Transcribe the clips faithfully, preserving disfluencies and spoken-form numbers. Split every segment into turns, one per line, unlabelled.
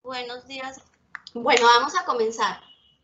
Buenos días. Bueno, vamos a comenzar.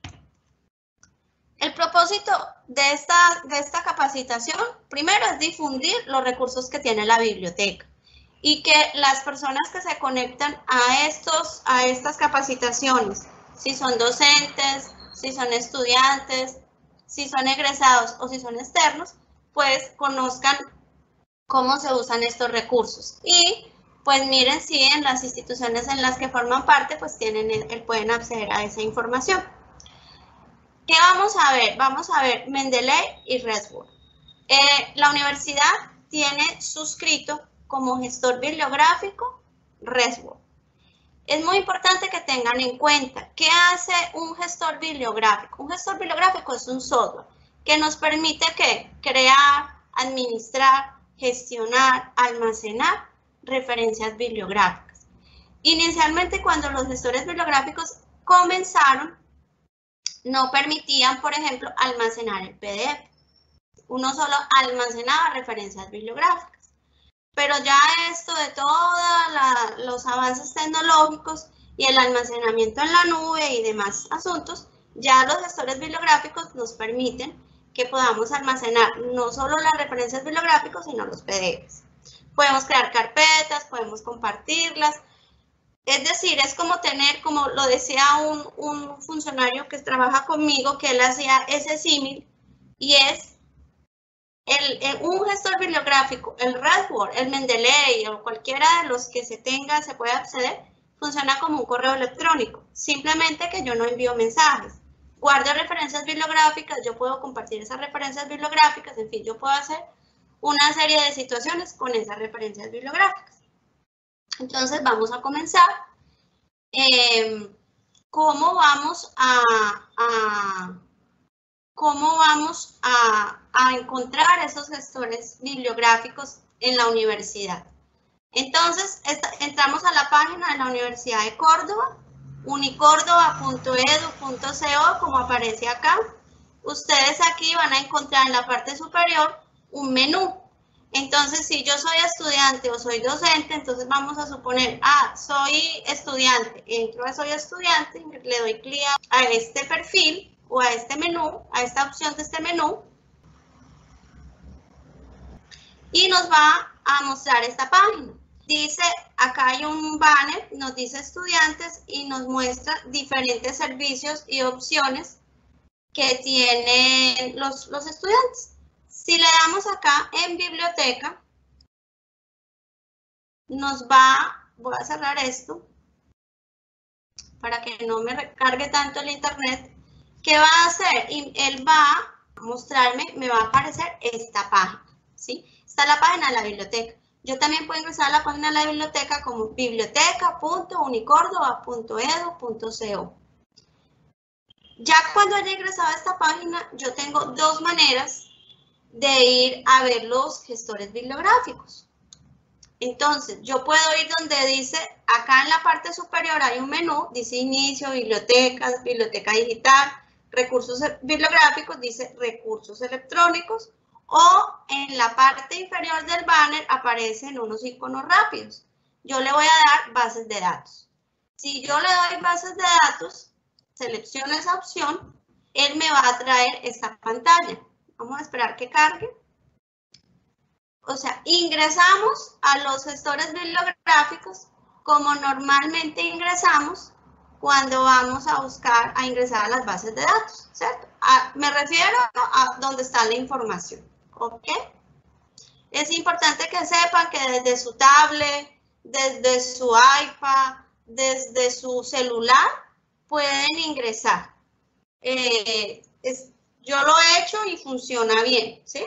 El propósito de esta, de esta capacitación, primero, es difundir los recursos que tiene la biblioteca y que las personas que se conectan a, estos, a estas capacitaciones, si son docentes, si son estudiantes, si son egresados o si son externos, pues conozcan cómo se usan estos recursos. Y pues miren si en las instituciones en las que forman parte, pues tienen, el, pueden acceder a esa información. ¿Qué vamos a ver? Vamos a ver Mendeley y RedWord. Eh, la universidad tiene suscrito como gestor bibliográfico RedWord. Es muy importante que tengan en cuenta, ¿qué hace un gestor bibliográfico? Un gestor bibliográfico es un software que nos permite ¿qué? Crear, administrar, gestionar, almacenar referencias bibliográficas. Inicialmente, cuando los gestores bibliográficos comenzaron, no permitían, por ejemplo, almacenar el P D F. Uno solo almacenaba referencias bibliográficas. Pero ya esto de todos los avances tecnológicos y el almacenamiento en la nube y demás asuntos, ya los gestores bibliográficos nos permiten que podamos almacenar no solo las referencias bibliográficas, sino los P D Fs. Podemos crear carpetas, podemos compartirlas. Es decir, es como tener, como lo decía un, un funcionario que trabaja conmigo, que él hacía ese símil, y es el, el, un gestor bibliográfico, el RedWord, el Mendeley o cualquiera de los que se tenga, se puede acceder, funciona como un correo electrónico. Simplemente que yo no envío mensajes. Guardo referencias bibliográficas, yo puedo compartir esas referencias bibliográficas, en fin, yo puedo hacer una serie de situaciones con esas referencias bibliográficas. Entonces vamos a comenzar. Eh, ¿Cómo vamos a, a, cómo vamos a, a encontrar esos gestores bibliográficos en la universidad? Entonces esta, entramos a la página de la Universidad de Córdoba, unicórdoba punto edu punto co, como aparece acá. Ustedes aquí van a encontrar en la parte superior un menú. Entonces, si yo soy estudiante o soy docente, entonces vamos a suponer, ah, soy estudiante, entro a soy estudiante, le doy clic a este perfil o a este menú, a esta opción de este menú, y nos va a mostrar esta página. Dice, acá hay un banner, nos dice estudiantes y nos muestra diferentes servicios y opciones que tienen los, los estudiantes. Si le damos acá en biblioteca, nos va, voy a cerrar esto para que no me recargue tanto el internet. ¿Qué va a hacer? Él va a mostrarme, me va a aparecer esta página, ¿sí? Está la página de la biblioteca. Yo también puedo ingresar a la página de la biblioteca como biblioteca punto unicórdoba punto edu punto co. Ya cuando haya ingresado a esta página, yo tengo dos maneras de ir a ver los gestores bibliográficos. Entonces, yo puedo ir donde dice, acá en la parte superior hay un menú, dice inicio, bibliotecas, biblioteca digital, recursos bibliográficos, dice recursos electrónicos, o en la parte inferior del banner aparecen unos iconos rápidos. Yo le voy a dar bases de datos. Si yo le doy bases de datos, selecciono esa opción, él me va a traer esta pantalla. Vamos a esperar que cargue. O sea, ingresamos a los gestores bibliográficos como normalmente ingresamos cuando vamos a buscar, a ingresar a las bases de datos, ¿cierto? A, me refiero a donde está la información, ¿ok? Es importante que sepan que desde su tablet, desde su iPad, desde su celular, pueden ingresar. Eh, es, Yo lo he hecho y funciona bien, ¿sí?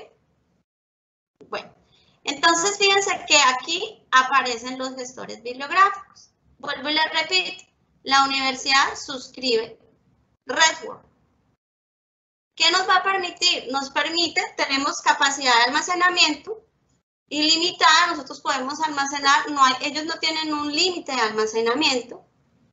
Bueno, entonces fíjense que aquí aparecen los gestores bibliográficos. Vuelvo y les repito, la universidad suscribe RedWord. ¿Qué nos va a permitir? Nos permite, tenemos capacidad de almacenamiento ilimitada, nosotros podemos almacenar, no hay, ellos no tienen un límite de almacenamiento.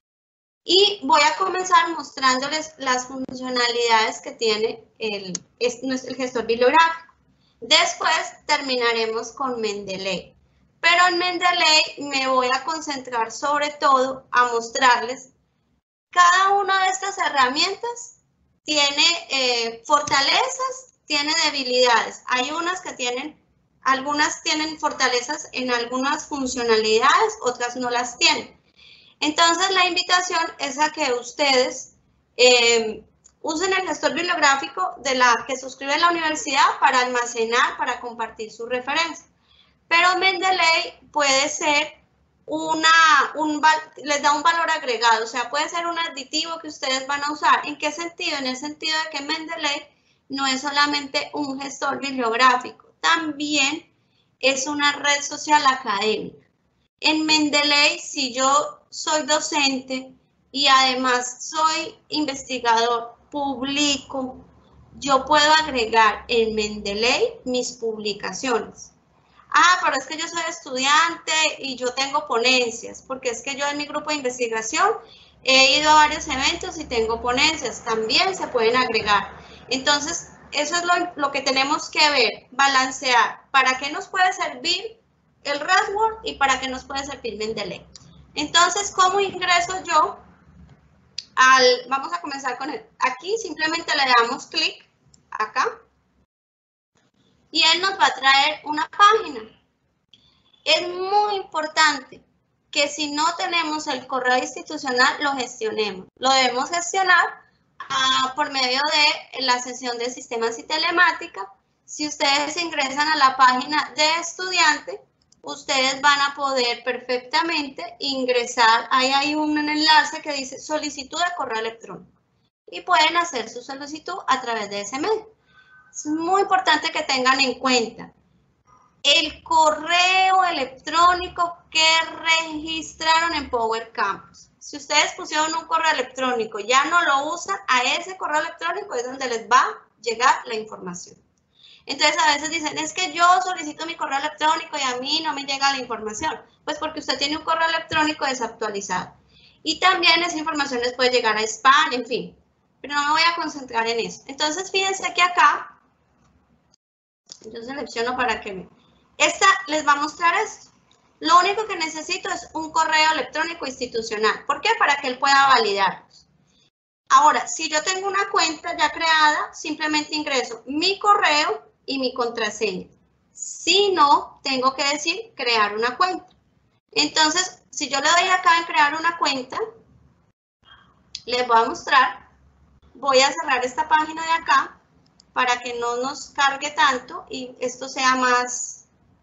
Y voy a comenzar mostrándoles las funcionalidades que tiene el, el gestor bibliográfico. Después terminaremos con Mendeley. Pero en Mendeley me voy a concentrar sobre todo a mostrarles cada una de estas herramientas tiene eh, fortalezas, tiene debilidades. Hay unas que tienen, algunas tienen fortalezas en algunas funcionalidades, otras no las tienen. Entonces la invitación es a que ustedes eh, usen el gestor bibliográfico de la que suscribe la universidad para almacenar, para compartir su referencia. Pero Mendeley puede ser una, un, les da un valor agregado, o sea, puede ser un aditivo que ustedes van a usar. ¿En qué sentido? En el sentido de que Mendeley no es solamente un gestor bibliográfico, también es una red social académica. En Mendeley, si yo soy docente y además soy investigador, publico, yo puedo agregar en Mendeley mis publicaciones. Ah, pero es que yo soy estudiante y yo tengo ponencias, porque es que yo en mi grupo de investigación he ido a varios eventos y tengo ponencias, también se pueden agregar. Entonces, eso es lo, lo que tenemos que ver, balancear, para qué nos puede servir el RedWord y para qué nos puede servir Mendeley. Entonces, ¿cómo ingreso yo? Al, vamos a comenzar con él. Aquí simplemente le damos clic, acá. Y él nos va a traer una página. Es muy importante que si no tenemos el correo institucional, lo gestionemos. Lo debemos gestionar uh, por medio de la sesión de sistemas y telemática. Si ustedes ingresan a la página de estudiante, ustedes van a poder perfectamente ingresar. Ahí hay un enlace que dice solicitud de correo electrónico. Y pueden hacer su solicitud a través de ese medio. Es muy importante que tengan en cuenta el correo electrónico que registraron en Power Campus. Si ustedes pusieron un correo electrónico, ya no lo usan, a ese correo electrónico es donde les va a llegar la información. Entonces a veces dicen, es que yo solicito mi correo electrónico y a mí no me llega la información. Pues porque usted tiene un correo electrónico desactualizado. Y también esa información les puede llegar a spam, en fin. Pero no me voy a concentrar en eso. Entonces fíjense que acá, yo selecciono para que me... Esta les va a mostrar esto. Lo único que necesito es un correo electrónico institucional. ¿Por qué? Para que él pueda validarlos. Ahora, si yo tengo una cuenta ya creada, simplemente ingreso mi correo y mi contraseña. Si no, tengo que decir crear una cuenta. Entonces, si yo le doy acá en crear una cuenta, les voy a mostrar. Voy a cerrar esta página de acá para que no nos cargue tanto y esto sea más,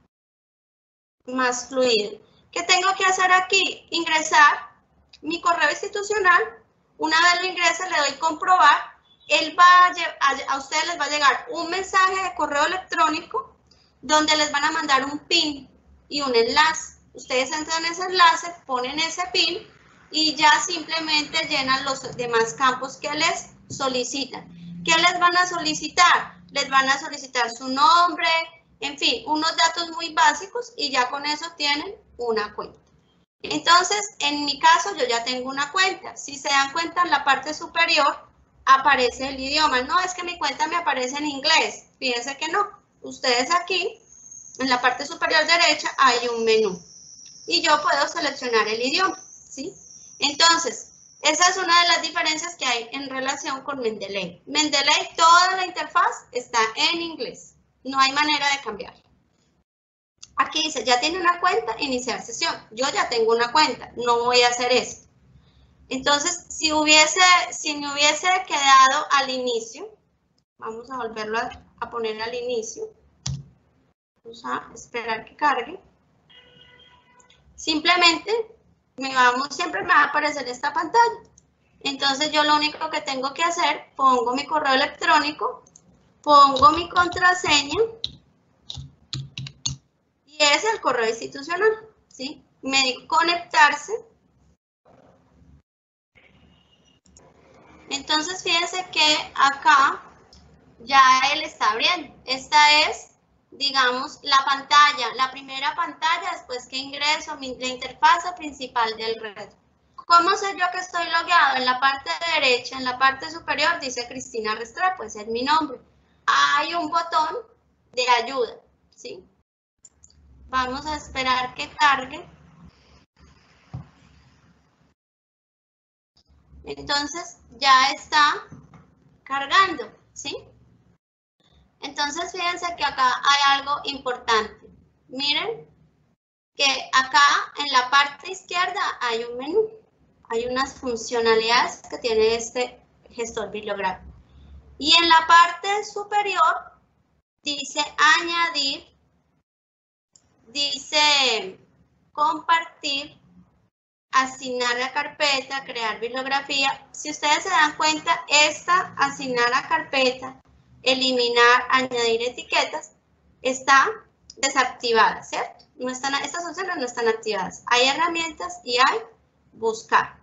más fluido. ¿Qué tengo que hacer aquí? Ingresar mi correo institucional. Una vez lo ingrese, le doy comprobar. Él va a, a, a ustedes les va a llegar un mensaje de correo electrónico donde les van a mandar un pin y un enlace. Ustedes entran en ese enlace, ponen ese pin y ya simplemente llenan los demás campos que les solicitan. ¿Qué les van a solicitar? Les van a solicitar su nombre, en fin, unos datos muy básicos y ya con eso tienen una cuenta. Entonces, en mi caso, yo ya tengo una cuenta. Si se dan cuenta, en la parte superior aparece el idioma. No, es que mi cuenta me aparece en inglés. Fíjense que no. Ustedes aquí, en la parte superior derecha, hay un menú. Y yo puedo seleccionar el idioma, ¿sí? Entonces, esa es una de las diferencias que hay en relación con Mendeley. Mendeley, toda la interfaz está en inglés. No hay manera de cambiar. Aquí dice, ya tiene una cuenta, iniciar sesión. Yo ya tengo una cuenta, no voy a hacer esto. Entonces, si hubiese, si me hubiese quedado al inicio, vamos a volverlo a, a poner al inicio. Vamos a esperar que cargue. Simplemente, me vamos, siempre me va a aparecer esta pantalla. Entonces, yo lo único que tengo que hacer, pongo mi correo electrónico, pongo mi contraseña y es el correo institucional, ¿sí? Me digo conectarse. Entonces, fíjense que acá ya él está abriendo. Esta es, digamos, la pantalla, la primera pantalla después que ingreso, mi, la interfaz principal del red. ¿Cómo sé yo que estoy logueado? En la parte derecha, en la parte superior, dice Cristina Restrepo, ese es mi nombre. Hay un botón de ayuda, ¿sí? Vamos a esperar que cargue. Entonces ya está cargando, ¿sí? Entonces fíjense que acá hay algo importante. Miren que acá en la parte izquierda hay un menú. Hay unas funcionalidades que tiene este gestor bibliográfico. Y en la parte superior dice añadir, dice compartir, asignar a carpeta, crear bibliografía. Si ustedes se dan cuenta, esta asignar a carpeta, eliminar, añadir etiquetas, está desactivada, ¿cierto? No están, estas opciones no están activadas. Hay herramientas y hay buscar.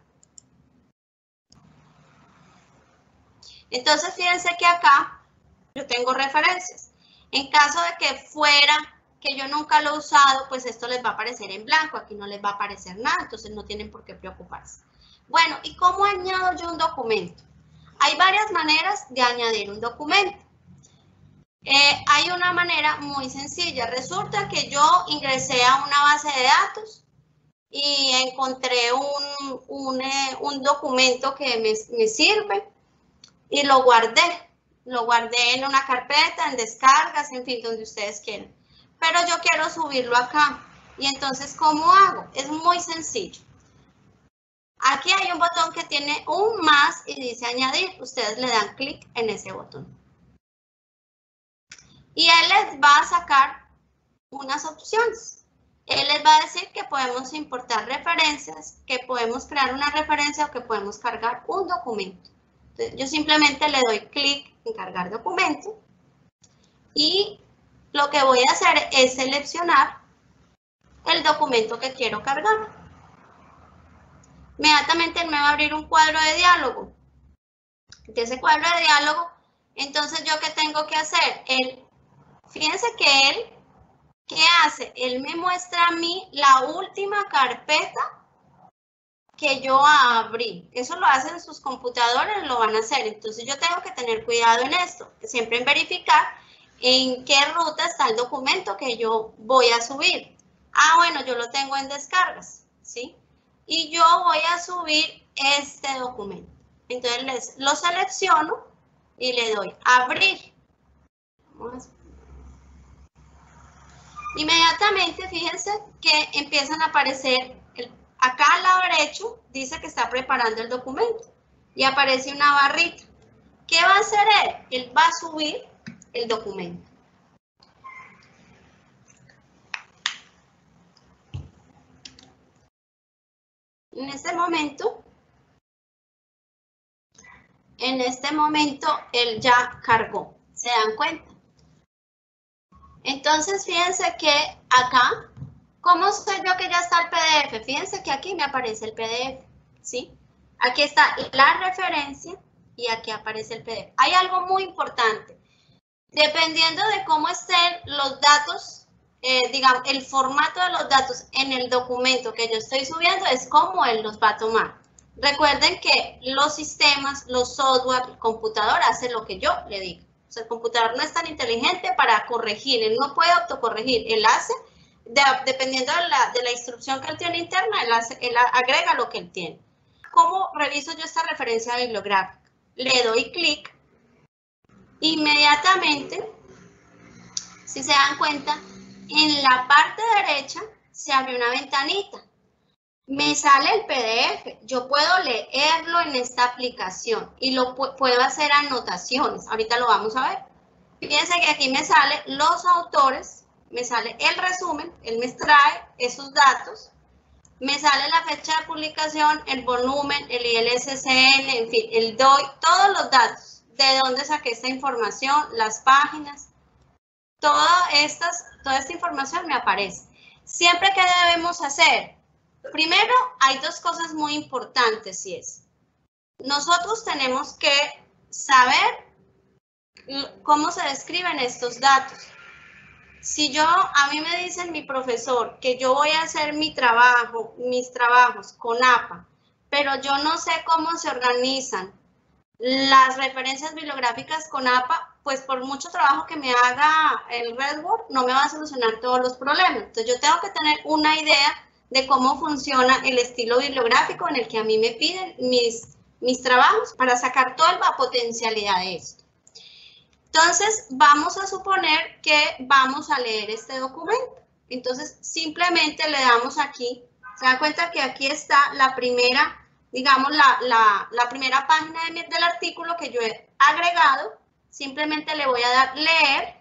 Entonces, fíjense que acá yo tengo referencias. En caso de que fuera que yo nunca lo he usado, pues esto les va a aparecer en blanco, aquí no les va a aparecer nada, entonces no tienen por qué preocuparse. Bueno, ¿y cómo añado yo un documento? Hay varias maneras de añadir un documento. Eh, hay una manera muy sencilla. Resulta que yo ingresé a una base de datos y encontré un, un, eh, un documento que me, me sirve y lo guardé. Lo guardé en una carpeta, en descargas, en fin, donde ustedes quieran. Pero yo quiero subirlo acá. Y entonces, ¿cómo hago? Es muy sencillo. Aquí hay un botón que tiene un más y dice añadir. Ustedes le dan clic en ese botón. Y él les va a sacar unas opciones. Él les va a decir que podemos importar referencias, que podemos crear una referencia o que podemos cargar un documento. Entonces, yo simplemente le doy clic en cargar documento y lo que voy a hacer es seleccionar el documento que quiero cargar. Inmediatamente él me va a abrir un cuadro de diálogo. De ese cuadro de diálogo, entonces, ¿yo qué tengo que hacer? Él, fíjense que él, ¿qué hace? Él me muestra a mí la última carpeta que yo abrí. Eso lo hacen sus computadores, lo van a hacer. Entonces, yo tengo que tener cuidado en esto. Siempre en verificar en qué ruta está el documento que yo voy a subir. Ah, bueno, yo lo tengo en descargas, ¿sí? Y yo voy a subir este documento. Entonces, les, lo selecciono y le doy abrir. Vamos a... Inmediatamente, fíjense que empiezan a aparecer, el, acá al lado derecho dice que está preparando el documento y aparece una barrita. ¿Qué va a hacer él? Él va a subir el documento. En este momento, en este momento, él ya cargó. ¿Se dan cuenta? Entonces, fíjense que acá, ¿cómo sé yo que ya está el P D F? Fíjense que aquí me aparece el P D F, ¿sí? Aquí está la referencia y aquí aparece el P D F. Hay algo muy importante. Dependiendo de cómo estén los datos, eh, digamos, el formato de los datos en el documento que yo estoy subiendo es como él los va a tomar. Recuerden que los sistemas, los software, el computador hace lo que yo le digo. O sea, el computador no es tan inteligente para corregir, él no puede autocorregir, él hace, de, dependiendo de la, de la instrucción que él tiene interna, él, hace, él agrega lo que él tiene. ¿Cómo reviso yo esta referencia bibliográfica? Le doy clic, inmediatamente, si se dan cuenta, en la parte derecha se abre una ventanita. Me sale el P D F, yo puedo leerlo en esta aplicación y lo puedo hacer anotaciones, ahorita lo vamos a ver. Fíjense que aquí me sale los autores, me sale el resumen, él me extrae esos datos, me sale la fecha de publicación, el volumen, el I S S N, en fin, el D O I, todos los datos, de dónde saqué esta información, las páginas, toda, estas, toda esta información me aparece. Siempre, ¿qué debemos hacer? Primero, hay dos cosas muy importantes y es, nosotros tenemos que saber cómo se describen estos datos. Si yo, a mí me dicen mi profesor que yo voy a hacer mi trabajo, mis trabajos con A P A, pero yo no sé cómo se organizan las referencias bibliográficas con A P A, pues por mucho trabajo que me haga el Redwood, no me va a solucionar todos los problemas. Entonces yo tengo que tener una idea de cómo funciona el estilo bibliográfico en el que a mí me piden mis, mis trabajos para sacar toda la potencialidad de esto. Entonces vamos a suponer que vamos a leer este documento. Entonces simplemente le damos aquí, se dan cuenta que aquí está la primera, digamos la, la, la primera página de mi, del artículo que yo he agregado. Simplemente le voy a dar leer.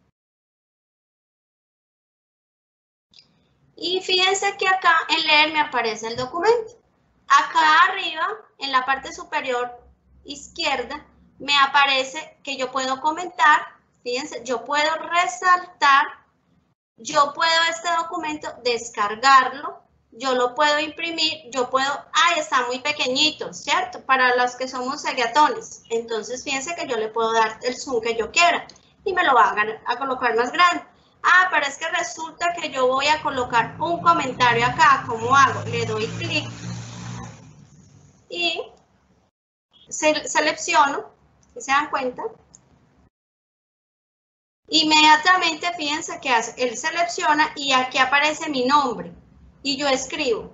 Y fíjense que acá en leer me aparece el documento. Acá arriba, en la parte superior izquierda, me aparece que yo puedo comentar. Fíjense, yo puedo resaltar. Yo puedo este documento descargarlo. Yo lo puedo imprimir. Yo puedo... Ah, está muy pequeñito, ¿cierto? Para los que somos ceguetones. Entonces, fíjense que yo le puedo dar el zoom que yo quiera. Y me lo va a, a colocar más grande. Ah, pero es que resulta que yo voy a colocar un comentario acá. ¿Cómo hago? Le doy clic y se, selecciono, si se dan cuenta. Inmediatamente, fíjense que hace, él selecciona y aquí aparece mi nombre y yo escribo.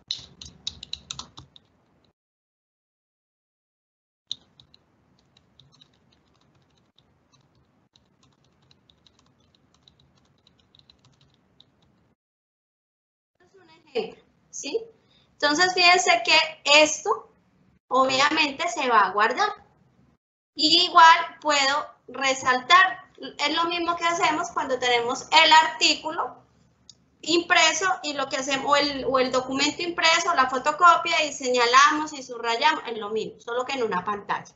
Es un ejemplo, ¿sí? Entonces, fíjense que esto obviamente se va a guardar. Y igual puedo resaltar. Es lo mismo que hacemos cuando tenemos el artículo impreso y lo que hacemos, o el, o el documento impreso, la fotocopia y señalamos y subrayamos, es lo mismo, solo que en una pantalla.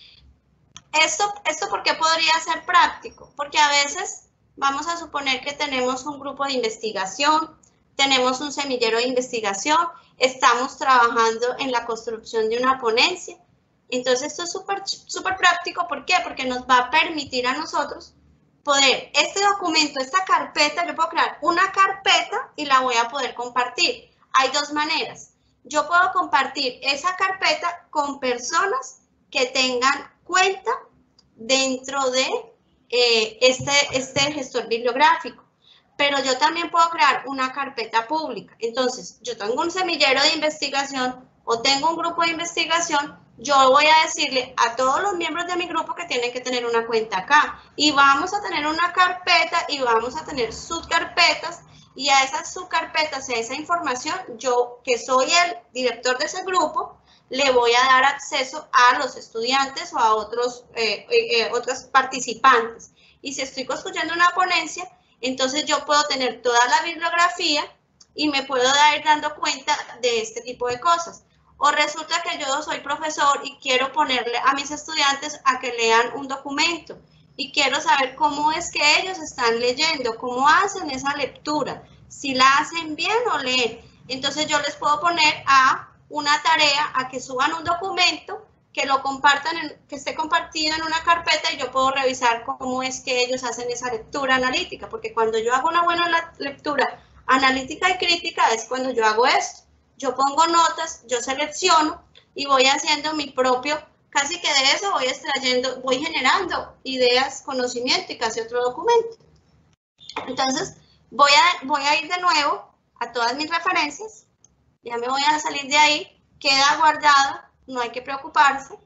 Esto, esto ¿por qué podría ser práctico? Porque a veces vamos a suponer que tenemos un grupo de investigación, tenemos un semillero de investigación, estamos trabajando en la construcción de una ponencia. Entonces esto es súper súper práctico. ¿Por qué? Porque nos va a permitir a nosotros poder, este documento, esta carpeta, yo puedo crear una carpeta y la voy a poder compartir. Hay dos maneras. Yo puedo compartir esa carpeta con personas que tengan cuenta dentro de eh, este, este gestor bibliográfico. Pero yo también puedo crear una carpeta pública. Entonces, yo tengo un semillero de investigación o tengo un grupo de investigación, yo voy a decirle a todos los miembros de mi grupo que tienen que tener una cuenta acá. Y vamos a tener una carpeta y vamos a tener subcarpetas. Y a esas subcarpetas, a esa información, yo que soy el director de ese grupo, le voy a dar acceso a los estudiantes o a otros, eh, eh, otros participantes. Y si estoy construyendo una ponencia, entonces yo puedo tener toda la bibliografía y me puedo ir dando cuenta de este tipo de cosas. O resulta que yo soy profesor y quiero ponerle a mis estudiantes a que lean un documento y quiero saber cómo es que ellos están leyendo, cómo hacen esa lectura, si la hacen bien o leen. Entonces yo les puedo poner a una tarea a que suban un documento, que lo compartan, en, que esté compartido en una carpeta y yo puedo revisar cómo es que ellos hacen esa lectura analítica, porque cuando yo hago una buena lectura analítica y crítica es cuando yo hago esto. Yo pongo notas, yo selecciono y voy haciendo mi propio, casi que de eso voy extrayendo, voy generando ideas, conocimiento y casi otro documento. Entonces, voy a, voy a ir de nuevo a todas mis referencias, ya me voy a salir de ahí, queda guardado, no hay que preocuparse,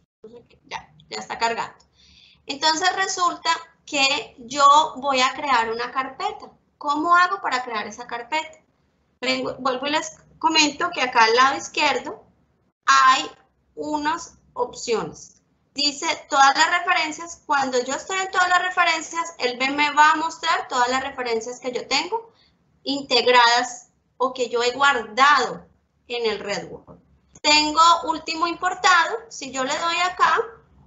ya, ya está cargando. Entonces resulta que yo voy a crear una carpeta. ¿Cómo hago para crear esa carpeta? Vengo, vuelvo y les comento que acá al lado izquierdo hay unas opciones. Dice todas las referencias. Cuando yo estoy en todas las referencias, él me va a mostrar todas las referencias que yo tengo integradas o que yo he guardado en el Redwood. Tengo último importado. Si yo le doy acá,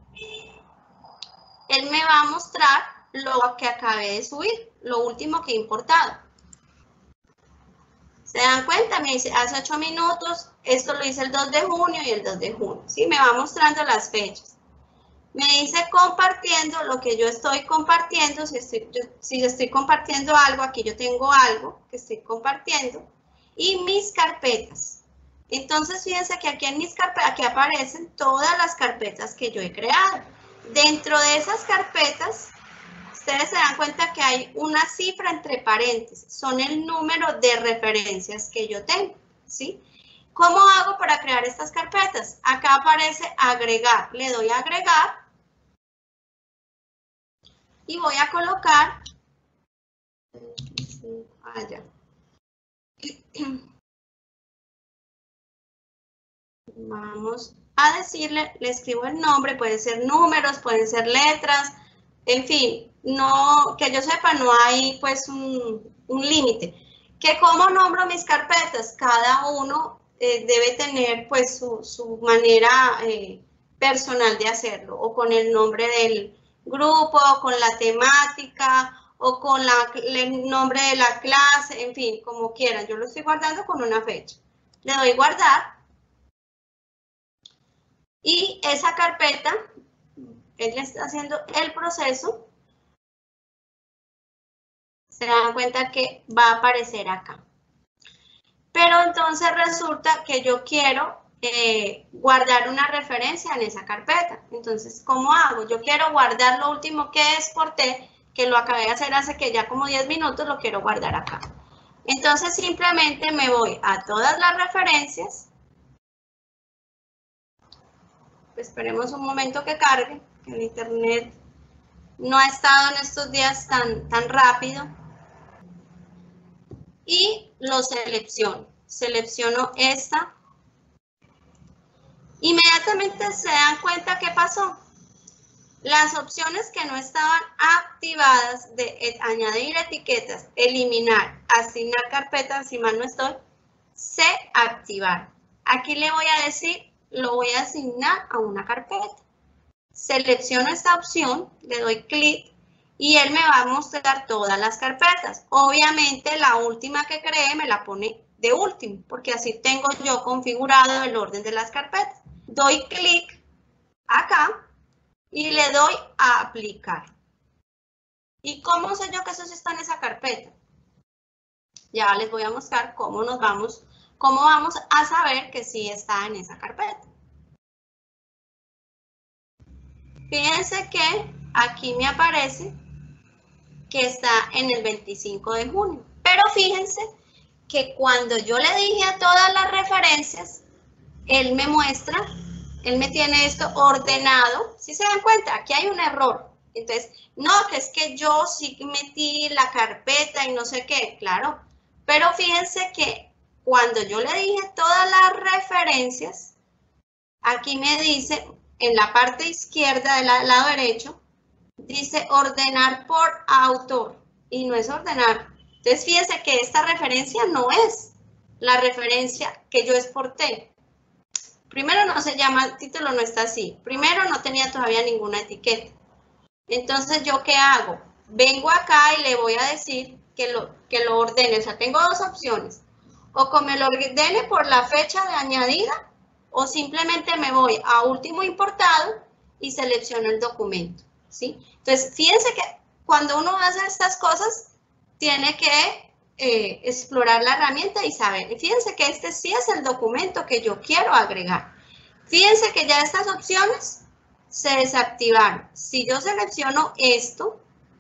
él me va a mostrar lo que acabé de subir, lo último que he importado. ¿Se dan cuenta? Me dice hace ocho minutos, esto lo hice el dos de junio y el dos de junio. ¿Sí? Me va mostrando las fechas. Me dice compartiendo lo que yo estoy compartiendo. Si estoy, yo, si estoy compartiendo algo, aquí yo tengo algo que estoy compartiendo. Y mis carpetas. Entonces, fíjense que aquí en mis carpetas, aquí aparecen todas las carpetas que yo he creado. Dentro de esas carpetas, ustedes se dan cuenta que hay una cifra entre paréntesis. Son el número de referencias que yo tengo, ¿sí? ¿Cómo hago para crear estas carpetas? Acá aparece agregar. Le doy a agregar. Y voy a colocar... allá. Vamos a decirle, le escribo el nombre, pueden ser números, pueden ser letras, en fin, no, que yo sepa, no hay pues un, un límite. ¿Que cómo nombro mis carpetas? Cada uno eh, debe tener pues su, su manera eh, personal de hacerlo, o con el nombre del grupo, o con la temática, o con la, el nombre de la clase, en fin, como quieran. Yo lo estoy guardando con una fecha. Le doy guardar. Y esa carpeta, él está haciendo el proceso, se dan cuenta que va a aparecer acá. Pero entonces resulta que yo quiero eh, guardar una referencia en esa carpeta. Entonces, ¿cómo hago? Yo quiero guardar lo último que exporté, que lo acabé de hacer hace que ya como diez minutos, lo quiero guardar acá. Entonces, simplemente me voy a todas las referencias. Esperemos un momento que cargue, que el internet no ha estado en estos días tan, tan rápido. Y lo selecciono. Selecciono esta. Inmediatamente se dan cuenta qué pasó. Las opciones que no estaban activadas de añadir etiquetas, eliminar, asignar carpetas, si mal no estoy, se activaron. Aquí le voy a decir, lo voy a asignar a una carpeta. Selecciono esta opción, le doy clic y él me va a mostrar todas las carpetas. Obviamente la última que creé me la pone de último, porque así tengo yo configurado el orden de las carpetas. Doy clic acá y le doy a aplicar. ¿Y cómo sé yo que eso sí está en esa carpeta? Ya les voy a mostrar cómo nos vamos, cómo vamos a saber que sí está en esa carpeta. Fíjense que aquí me aparece que está en el veinticinco de junio. Pero fíjense que cuando yo le dije a todas las referencias, él me muestra, él me tiene esto ordenado. ¿Sí se dan cuenta? Aquí hay un error. Entonces, no, que es que yo sí metí la carpeta y no sé qué, claro. Pero fíjense que cuando yo le dije todas las referencias, aquí me dice, en la parte izquierda del lado derecho, dice ordenar por autor y no es ordenar. Entonces, fíjense que esta referencia no es la referencia que yo exporté. Primero no se llama, el título no está así. Primero no tenía todavía ninguna etiqueta. Entonces, ¿yo qué hago? Vengo acá y le voy a decir que lo, que lo ordene. O sea, tengo dos opciones. O que me lo ordene por la fecha de añadida o simplemente me voy a último importado y selecciono el documento. ¿Sí? Entonces, fíjense que cuando uno hace estas cosas, tiene que eh, explorar la herramienta y saber. Y fíjense que este sí es el documento que yo quiero agregar. Fíjense que ya estas opciones se desactivaron. Si yo selecciono esto,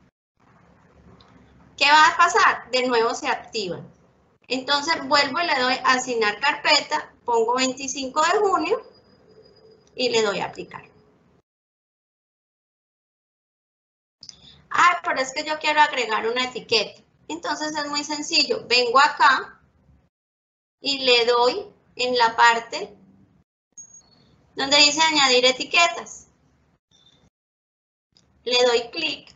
¿qué va a pasar? De nuevo se activan. Entonces, vuelvo y le doy a asignar carpeta, pongo veinticinco de junio y le doy a aplicar. Ah, pero es que yo quiero agregar una etiqueta. Entonces es muy sencillo. Vengo acá y le doy en la parte donde dice añadir etiquetas. Le doy clic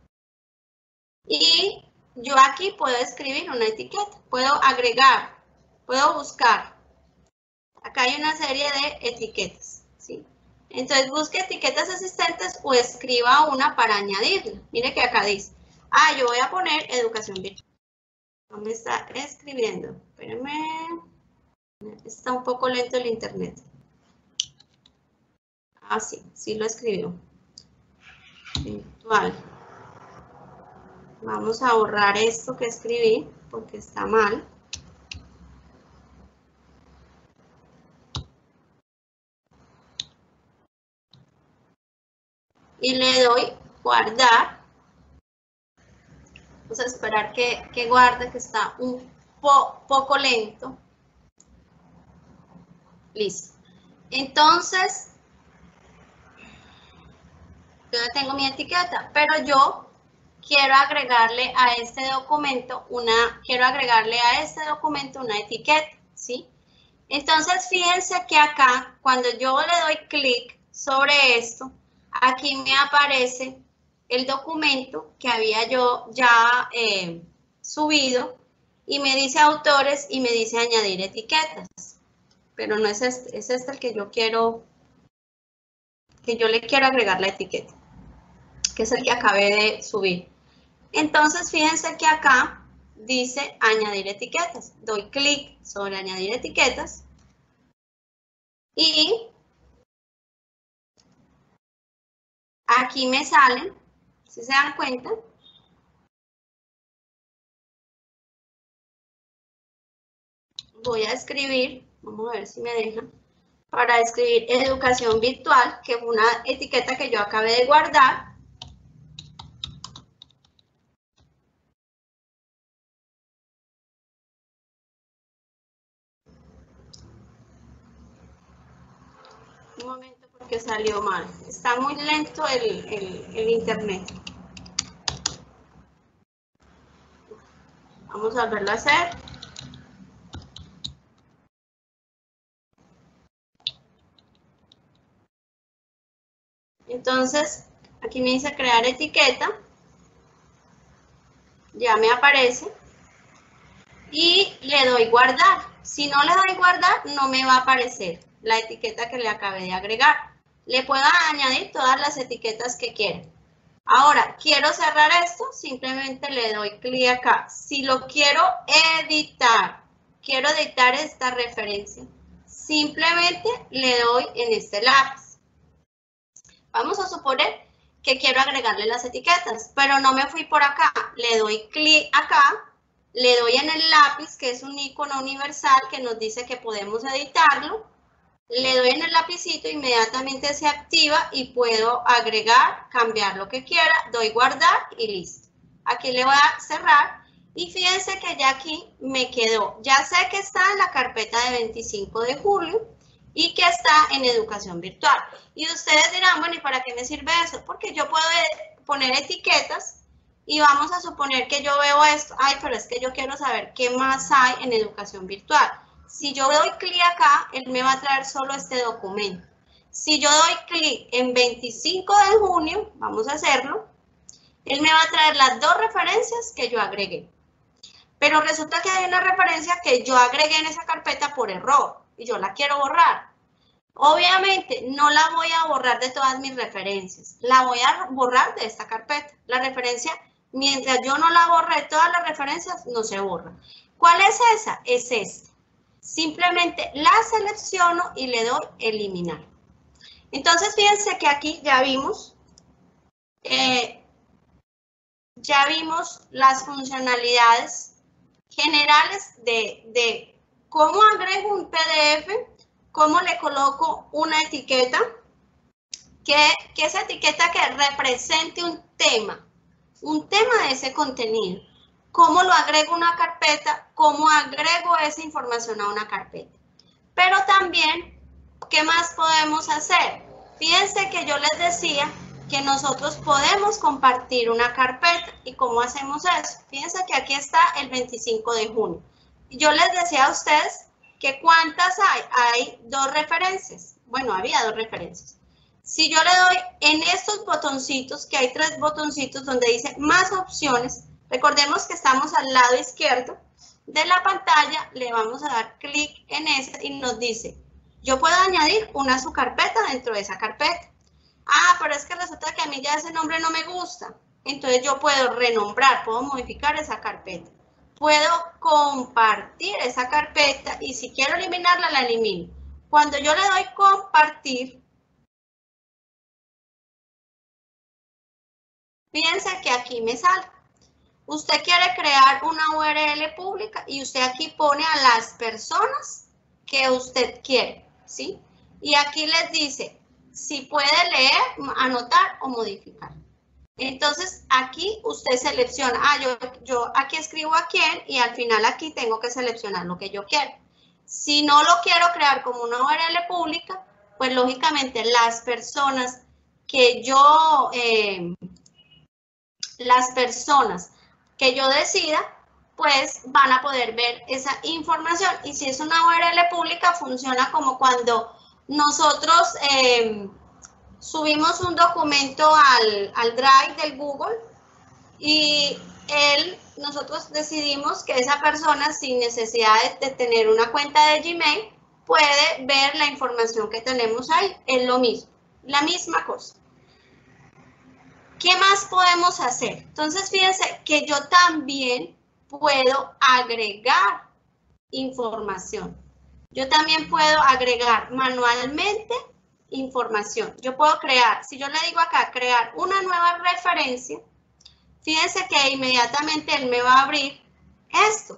y yo aquí puedo escribir una etiqueta. Puedo agregar, puedo buscar. Acá hay una serie de etiquetas, ¿sí? Entonces busque etiquetas existentes o escriba una para añadirla. Mire que acá dice, ah, yo voy a poner educación virtual. No me está escribiendo. Espérenme. Está un poco lento el internet. Ah, sí, sí lo escribió. Virtual. Vamos a borrar esto que escribí porque está mal. y le doy guardar. Vamos a esperar que, que guarde, que está un po, poco lento. Listo. Entonces, yo ya tengo mi etiqueta, pero yo quiero agregarle a este documento una, quiero agregarle a este documento una etiqueta, ¿sí? Entonces, fíjense que acá, cuando yo le doy clic sobre esto, aquí me aparece el documento que había yo ya eh, subido y me dice autores y me dice añadir etiquetas. Pero no es este, es este el que yo quiero, que yo le quiero agregar la etiqueta, que es el que acabé de subir. Entonces, fíjense que acá dice añadir etiquetas. Doy clic sobre añadir etiquetas y aquí me salen, si se dan cuenta, voy a escribir, vamos a ver si me dejan, para escribir educación virtual, que fue una etiqueta que yo acabé de guardar. Un momento porque salió mal. Está muy lento el, el, el internet. Vamos a volverlo a hacer. Entonces, aquí me dice crear etiqueta. Ya me aparece. Y le doy guardar. Si no le doy guardar, no me va a aparecer la etiqueta que le acabé de agregar. Le puedo añadir todas las etiquetas que quiera. Ahora, quiero cerrar esto, simplemente le doy clic acá. Si lo quiero editar, quiero editar esta referencia, simplemente le doy en este lápiz. Vamos a suponer que quiero agregarle las etiquetas, pero no me fui por acá. Le doy clic acá, le doy en el lápiz, que es un icono universal que nos dice que podemos editarlo. Le doy en el lapicito, inmediatamente se activa y puedo agregar, cambiar lo que quiera, doy guardar y listo. Aquí le voy a cerrar y fíjense que ya aquí me quedó. Ya sé que está en la carpeta de veinticinco de julio y que está en educación virtual. Y ustedes dirán, bueno, ¿y para qué me sirve eso? Porque yo puedo poner etiquetas y vamos a suponer que yo veo esto. Ay, pero es que yo quiero saber qué más hay en educación virtual. Si yo doy clic acá, él me va a traer solo este documento. Si yo doy clic en veinticinco de junio, vamos a hacerlo, él me va a traer las dos referencias que yo agregué. Pero resulta que hay una referencia que yo agregué en esa carpeta por error y yo la quiero borrar. Obviamente no la voy a borrar de todas mis referencias, la voy a borrar de esta carpeta. La referencia, mientras yo no la borre de todas las referencias, no se borra. ¿Cuál es esa? Es esta. Simplemente la selecciono y le doy eliminar. Entonces, fíjense que aquí ya vimos, eh, ya vimos las funcionalidades generales de, de cómo agrego un P D F, cómo le coloco una etiqueta, que, que esa etiqueta que represente un tema, un tema de ese contenido. Cómo lo agrego a una carpeta, cómo agrego esa información a una carpeta. Pero también, ¿qué más podemos hacer? Fíjense que yo les decía que nosotros podemos compartir una carpeta. ¿Y cómo hacemos eso? Fíjense que aquí está el veinticinco de junio. Yo les decía a ustedes que ¿cuántas hay? Hay dos referencias. Bueno, había dos referencias. Si yo le doy en estos botoncitos, que hay tres botoncitos donde dice más opciones, recordemos que estamos al lado izquierdo de la pantalla, le vamos a dar clic en ese y nos dice, yo puedo añadir una subcarpeta dentro de esa carpeta. Ah, pero es que resulta que a mí ya ese nombre no me gusta. Entonces yo puedo renombrar, puedo modificar esa carpeta. Puedo compartir esa carpeta y si quiero eliminarla, la elimino. Cuando yo le doy compartir, fíjense que aquí me sale. Usted quiere crear una U R L pública y usted aquí pone a las personas que usted quiere, ¿sí? Y aquí les dice, si puede leer, anotar o modificar. Entonces, aquí usted selecciona, ah, yo, yo aquí escribo a quién y al final aquí tengo que seleccionar lo que yo quiero. Si no lo quiero crear como una U R L pública, pues lógicamente las personas que yo, eh, las personas que yo decida, pues van a poder ver esa información. Y si es una U R L pública, funciona como cuando nosotros eh, subimos un documento al, al Drive del Google y él, nosotros decidimos que esa persona, sin necesidad de, de tener una cuenta de Gmail, puede ver la información que tenemos ahí. Es lo mismo, la misma cosa. ¿Qué más podemos hacer? Entonces, fíjense que yo también puedo agregar información. Yo también puedo agregar manualmente información. Yo puedo crear, si yo le digo acá, crear una nueva referencia, fíjense que inmediatamente él me va a abrir esto.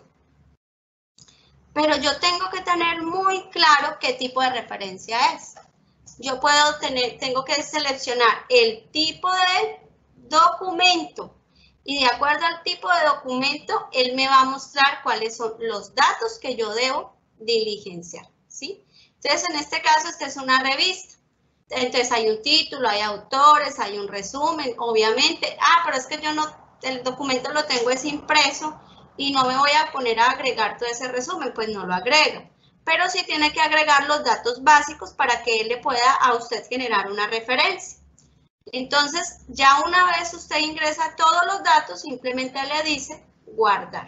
Pero yo tengo que tener muy claro qué tipo de referencia es. Yo puedo tener, tengo que seleccionar el tipo de documento y de acuerdo al tipo de documento, él me va a mostrar cuáles son los datos que yo debo diligenciar, ¿sí? Entonces, en este caso, esta es una revista. Entonces, hay un título, hay autores, hay un resumen, obviamente. Ah, pero es que yo no, el documento lo tengo es impreso y no me voy a poner a agregar todo ese resumen, pues no lo agrega. Pero sí tiene que agregar los datos básicos para que él le pueda a usted generar una referencia. Entonces, ya una vez usted ingresa todos los datos, simplemente le dice guardar.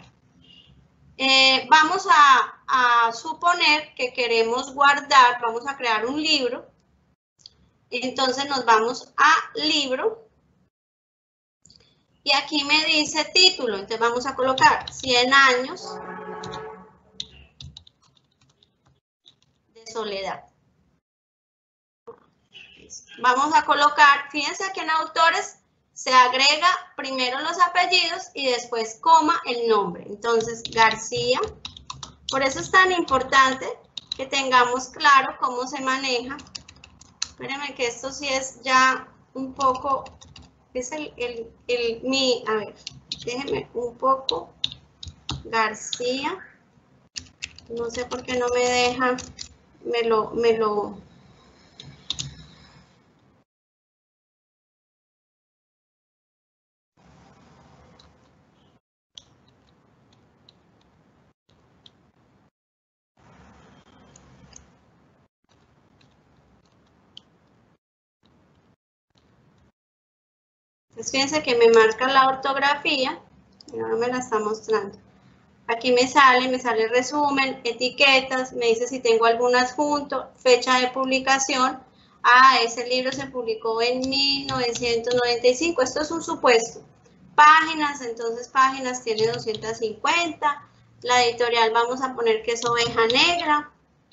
Eh, vamos a, a suponer que queremos guardar, vamos a crear un libro. Entonces nos vamos a libro. Y aquí me dice título, entonces vamos a colocar cien años de soledad. Vamos a colocar, fíjense que en autores se agrega primero los apellidos y después coma el nombre. Entonces, García. Por eso es tan importante que tengamos claro cómo se maneja. Espérenme que esto sí es ya un poco, es el, el, el, mi, a ver, déjenme un poco, García. No sé por qué no me deja, me lo, me lo... Entonces, fíjense que me marca la ortografía, y ahora me la está mostrando. Aquí me sale, me sale resumen, etiquetas, me dice si tengo algún adjunto, fecha de publicación. Ah, ese libro se publicó en mil novecientos noventa y cinco, esto es un supuesto. Páginas, entonces páginas tiene doscientas cincuenta. La editorial vamos a poner que es Oveja Negra.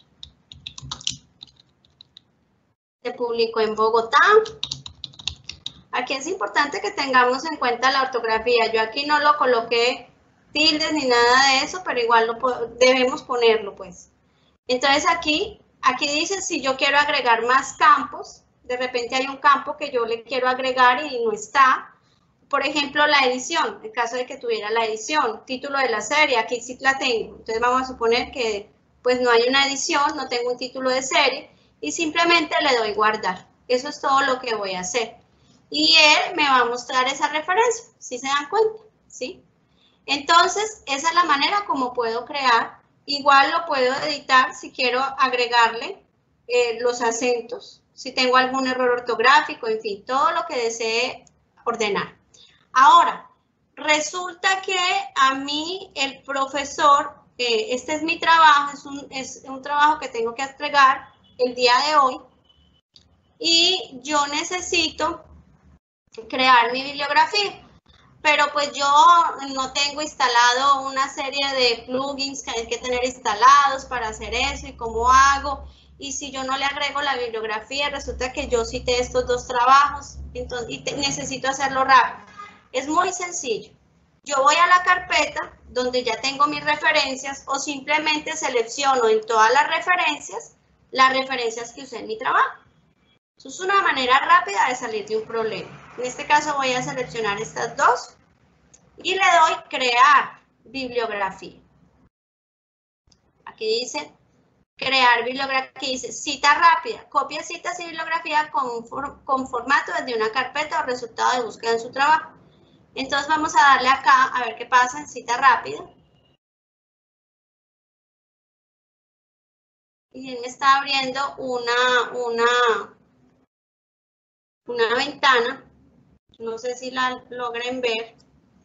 Se publicó en Bogotá. Aquí es importante que tengamos en cuenta la ortografía. Yo aquí no lo coloqué tildes ni nada de eso, pero igual lo debemos ponerlo, pues. Entonces aquí, aquí dice si yo quiero agregar más campos, de repente hay un campo que yo le quiero agregar y no está. Por ejemplo, la edición, en caso de que tuviera la edición, título de la serie, aquí sí la tengo. Entonces vamos a suponer que pues no hay una edición, no tengo un título de serie y simplemente le doy guardar. Eso es todo lo que voy a hacer. Y él me va a mostrar esa referencia, ¿sí se dan cuenta? ¿Sí? Entonces, esa es la manera como puedo crear. Igual lo puedo editar si quiero agregarle eh, los acentos, si tengo algún error ortográfico, en fin, todo lo que desee ordenar. Ahora, resulta que a mí el profesor, eh, este es mi trabajo, es un, es un trabajo que tengo que entregar el día de hoy y yo necesito crear mi bibliografía. Pero pues yo no tengo instalado una serie de plugins que hay que tener instalados para hacer eso y cómo hago. Y si yo no le agrego la bibliografía, resulta que yo cité estos dos trabajos entonces, y te, necesito hacerlo rápido. Es muy sencillo. Yo voy a la carpeta donde ya tengo mis referencias o simplemente selecciono en todas las referencias las referencias que usé en mi trabajo. Eso es una manera rápida de salir de un problema. En este caso voy a seleccionar estas dos y le doy crear bibliografía. Aquí dice crear bibliografía, aquí dice cita rápida, copia citas y bibliografía con, for, con formato desde una carpeta o resultado de búsqueda en su trabajo. Entonces vamos a darle acá a ver qué pasa en cita rápida. Y él me está abriendo una, una, una ventana. No sé si la logren ver.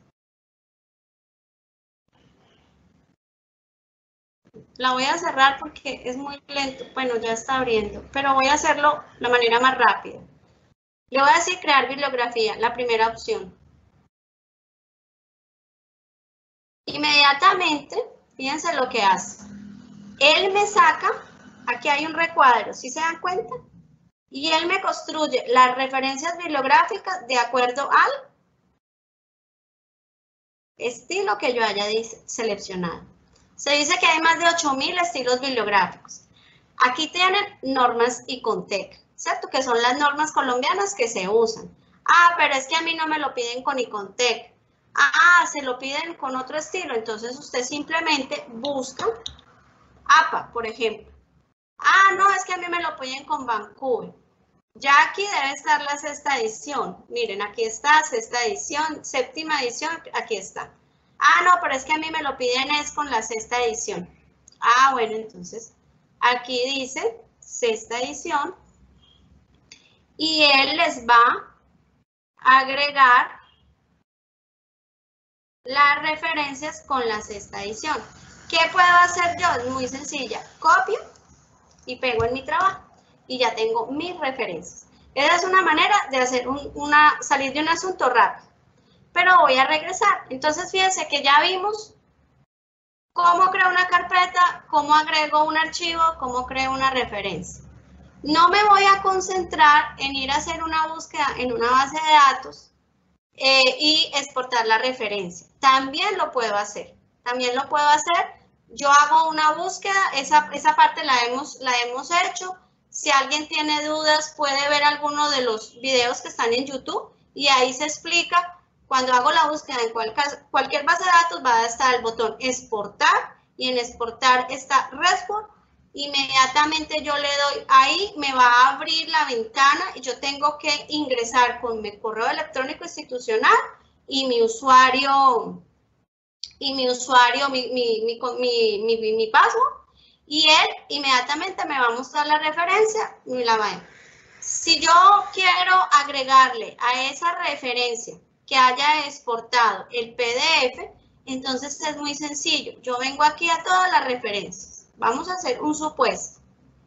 La voy a cerrar porque es muy lento. Bueno, ya está abriendo, pero voy a hacerlo de la manera más rápida. Le voy a decir crear bibliografía, la primera opción. Inmediatamente, fíjense lo que hace. Él me saca, aquí hay un recuadro, ¿sí se dan cuenta? Y él me construye las referencias bibliográficas de acuerdo al estilo que yo haya seleccionado. Se dice que hay más de ocho mil estilos bibliográficos. Aquí tienen normas ICONTEC, ¿cierto? Que son las normas colombianas que se usan. Ah, pero es que a mí no me lo piden con ICONTEC. Ah, se lo piden con otro estilo. Entonces usted simplemente busca A P A, por ejemplo. Ah, no, es que a mí me lo piden con Vancouver. Ya aquí debe estar la sexta edición. Miren, aquí está, sexta edición, séptima edición, aquí está. Ah, no, pero es que a mí me lo piden es con la sexta edición. Ah, bueno, entonces, aquí dice sexta edición. Y él les va a agregar las referencias con la sexta edición. ¿Qué puedo hacer yo? Es muy sencilla. Copio y pego en mi trabajo. Y ya tengo mis referencias. Esa es una manera de hacer un, una, salir de un asunto rápido. Pero voy a regresar. Entonces, fíjense que ya vimos cómo creo una carpeta, cómo agrego un archivo, cómo creo una referencia. No me voy a concentrar en ir a hacer una búsqueda en una base de datos eh, y exportar la referencia. También lo puedo hacer. También lo puedo hacer. Yo hago una búsqueda, esa, esa parte la hemos, la hemos hecho. Si alguien tiene dudas, puede ver alguno de los videos que están en YouTube y ahí se explica. Cuando hago la búsqueda en cual, cualquier base de datos va a estar el botón exportar y en exportar está RESTful. Inmediatamente yo le doy ahí, me va a abrir la ventana y yo tengo que ingresar con mi correo electrónico institucional y mi usuario, y mi usuario, mi, mi, mi, mi, mi, mi password. Y él inmediatamente me va a mostrar la referencia y la va a ver. Si yo quiero agregarle a esa referencia que haya exportado el P D F, entonces es muy sencillo. Yo vengo aquí a todas las referencias. Vamos a hacer un supuesto.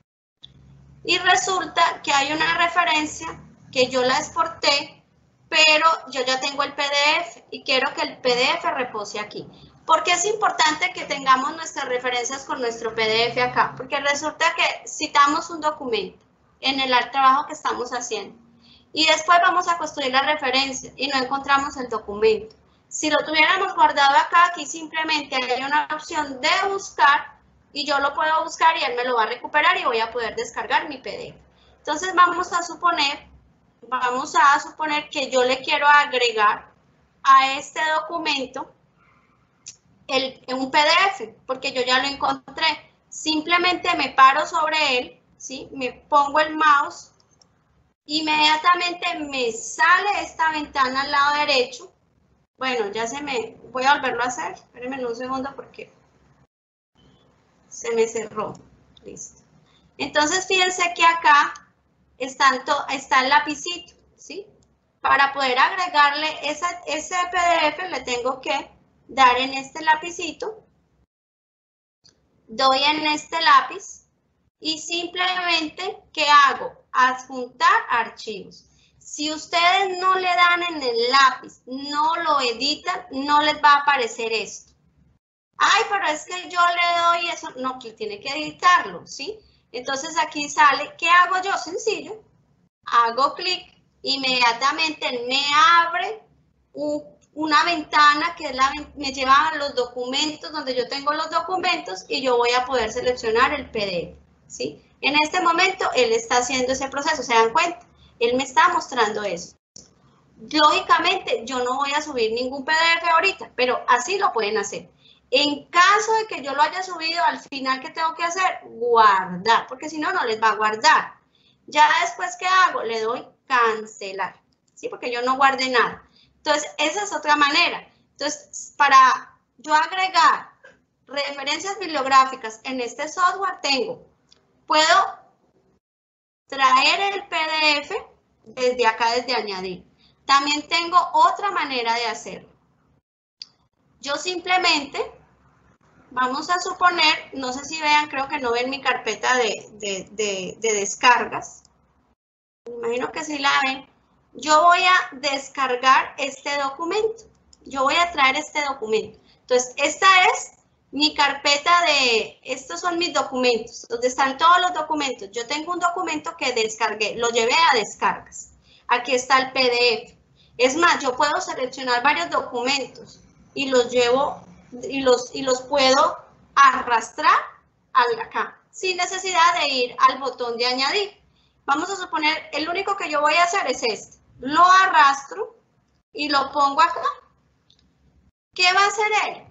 Y resulta que hay una referencia que yo la exporté, pero yo ya tengo el P D F y quiero que el P D F repose aquí. ¿Por qué es importante que tengamos nuestras referencias con nuestro P D F acá? Porque resulta que citamos un documento en el trabajo que estamos haciendo y después vamos a construir la referencia y no encontramos el documento. Si lo tuviéramos guardado acá, aquí simplemente hay una opción de buscar y yo lo puedo buscar y él me lo va a recuperar y voy a poder descargar mi P D F. Entonces vamos a suponer, vamos a suponer que yo le quiero agregar a este documento El, un P D F, porque yo ya lo encontré. Simplemente me paro sobre él, ¿sí? Me pongo el mouse, inmediatamente me sale esta ventana al lado derecho. Bueno, ya se me... Voy a volverlo a hacer. Espérenme un segundo porque se me cerró. Listo. Entonces, fíjense que acá están to, está el lapicito, ¿sí? Para poder agregarle esa, ese P D F le tengo que dar en este lapicito, doy en este lápiz y simplemente, ¿qué hago? Adjuntar archivos. Si ustedes no le dan en el lápiz, no lo editan, no les va a aparecer esto. Ay, pero es que yo le doy eso, no, que tiene que editarlo, ¿sí? Entonces aquí sale, ¿qué hago yo? Sencillo, hago clic, inmediatamente me abre un una ventana que es la, me lleva a los documentos donde yo tengo los documentos y yo voy a poder seleccionar el P D F, ¿sí? En este momento, él está haciendo ese proceso, ¿se dan cuenta? Él me está mostrando eso. Lógicamente, yo no voy a subir ningún P D F ahorita, pero así lo pueden hacer. En caso de que yo lo haya subido, al final, ¿qué tengo que hacer? Guardar, porque si no, no les va a guardar. Ya después, ¿qué hago? Le doy cancelar, ¿sí? Porque yo no guardé nada. Entonces, esa es otra manera. Entonces, para yo agregar referencias bibliográficas en este software, tengo, puedo traer el P D F desde acá, desde añadir. También tengo otra manera de hacerlo. Yo simplemente, vamos a suponer, no sé si vean, creo que no ven mi carpeta de, de, de, de descargas. Me imagino que sí la ven. Yo voy a descargar este documento. Yo voy a traer este documento. Entonces, esta es mi carpeta de, estos son mis documentos, donde están todos los documentos. Yo tengo un documento que descargué, lo llevé a descargas. Aquí está el P D F. Es más, yo puedo seleccionar varios documentos y los llevo y los, y los puedo arrastrar acá, sin necesidad de ir al botón de añadir. Vamos a suponer, el único que yo voy a hacer es este. Lo arrastro y lo pongo acá. ¿Qué va a hacer él?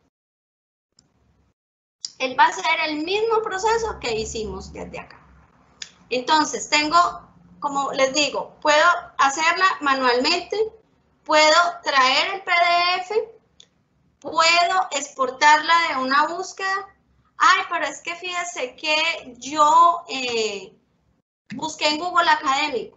Él va a hacer el mismo proceso que hicimos desde acá. Entonces, tengo, como les digo, puedo hacerla manualmente, puedo traer el P D F, puedo exportarla de una búsqueda. Ay, pero es que fíjense que yo eh, busqué en Google Académico.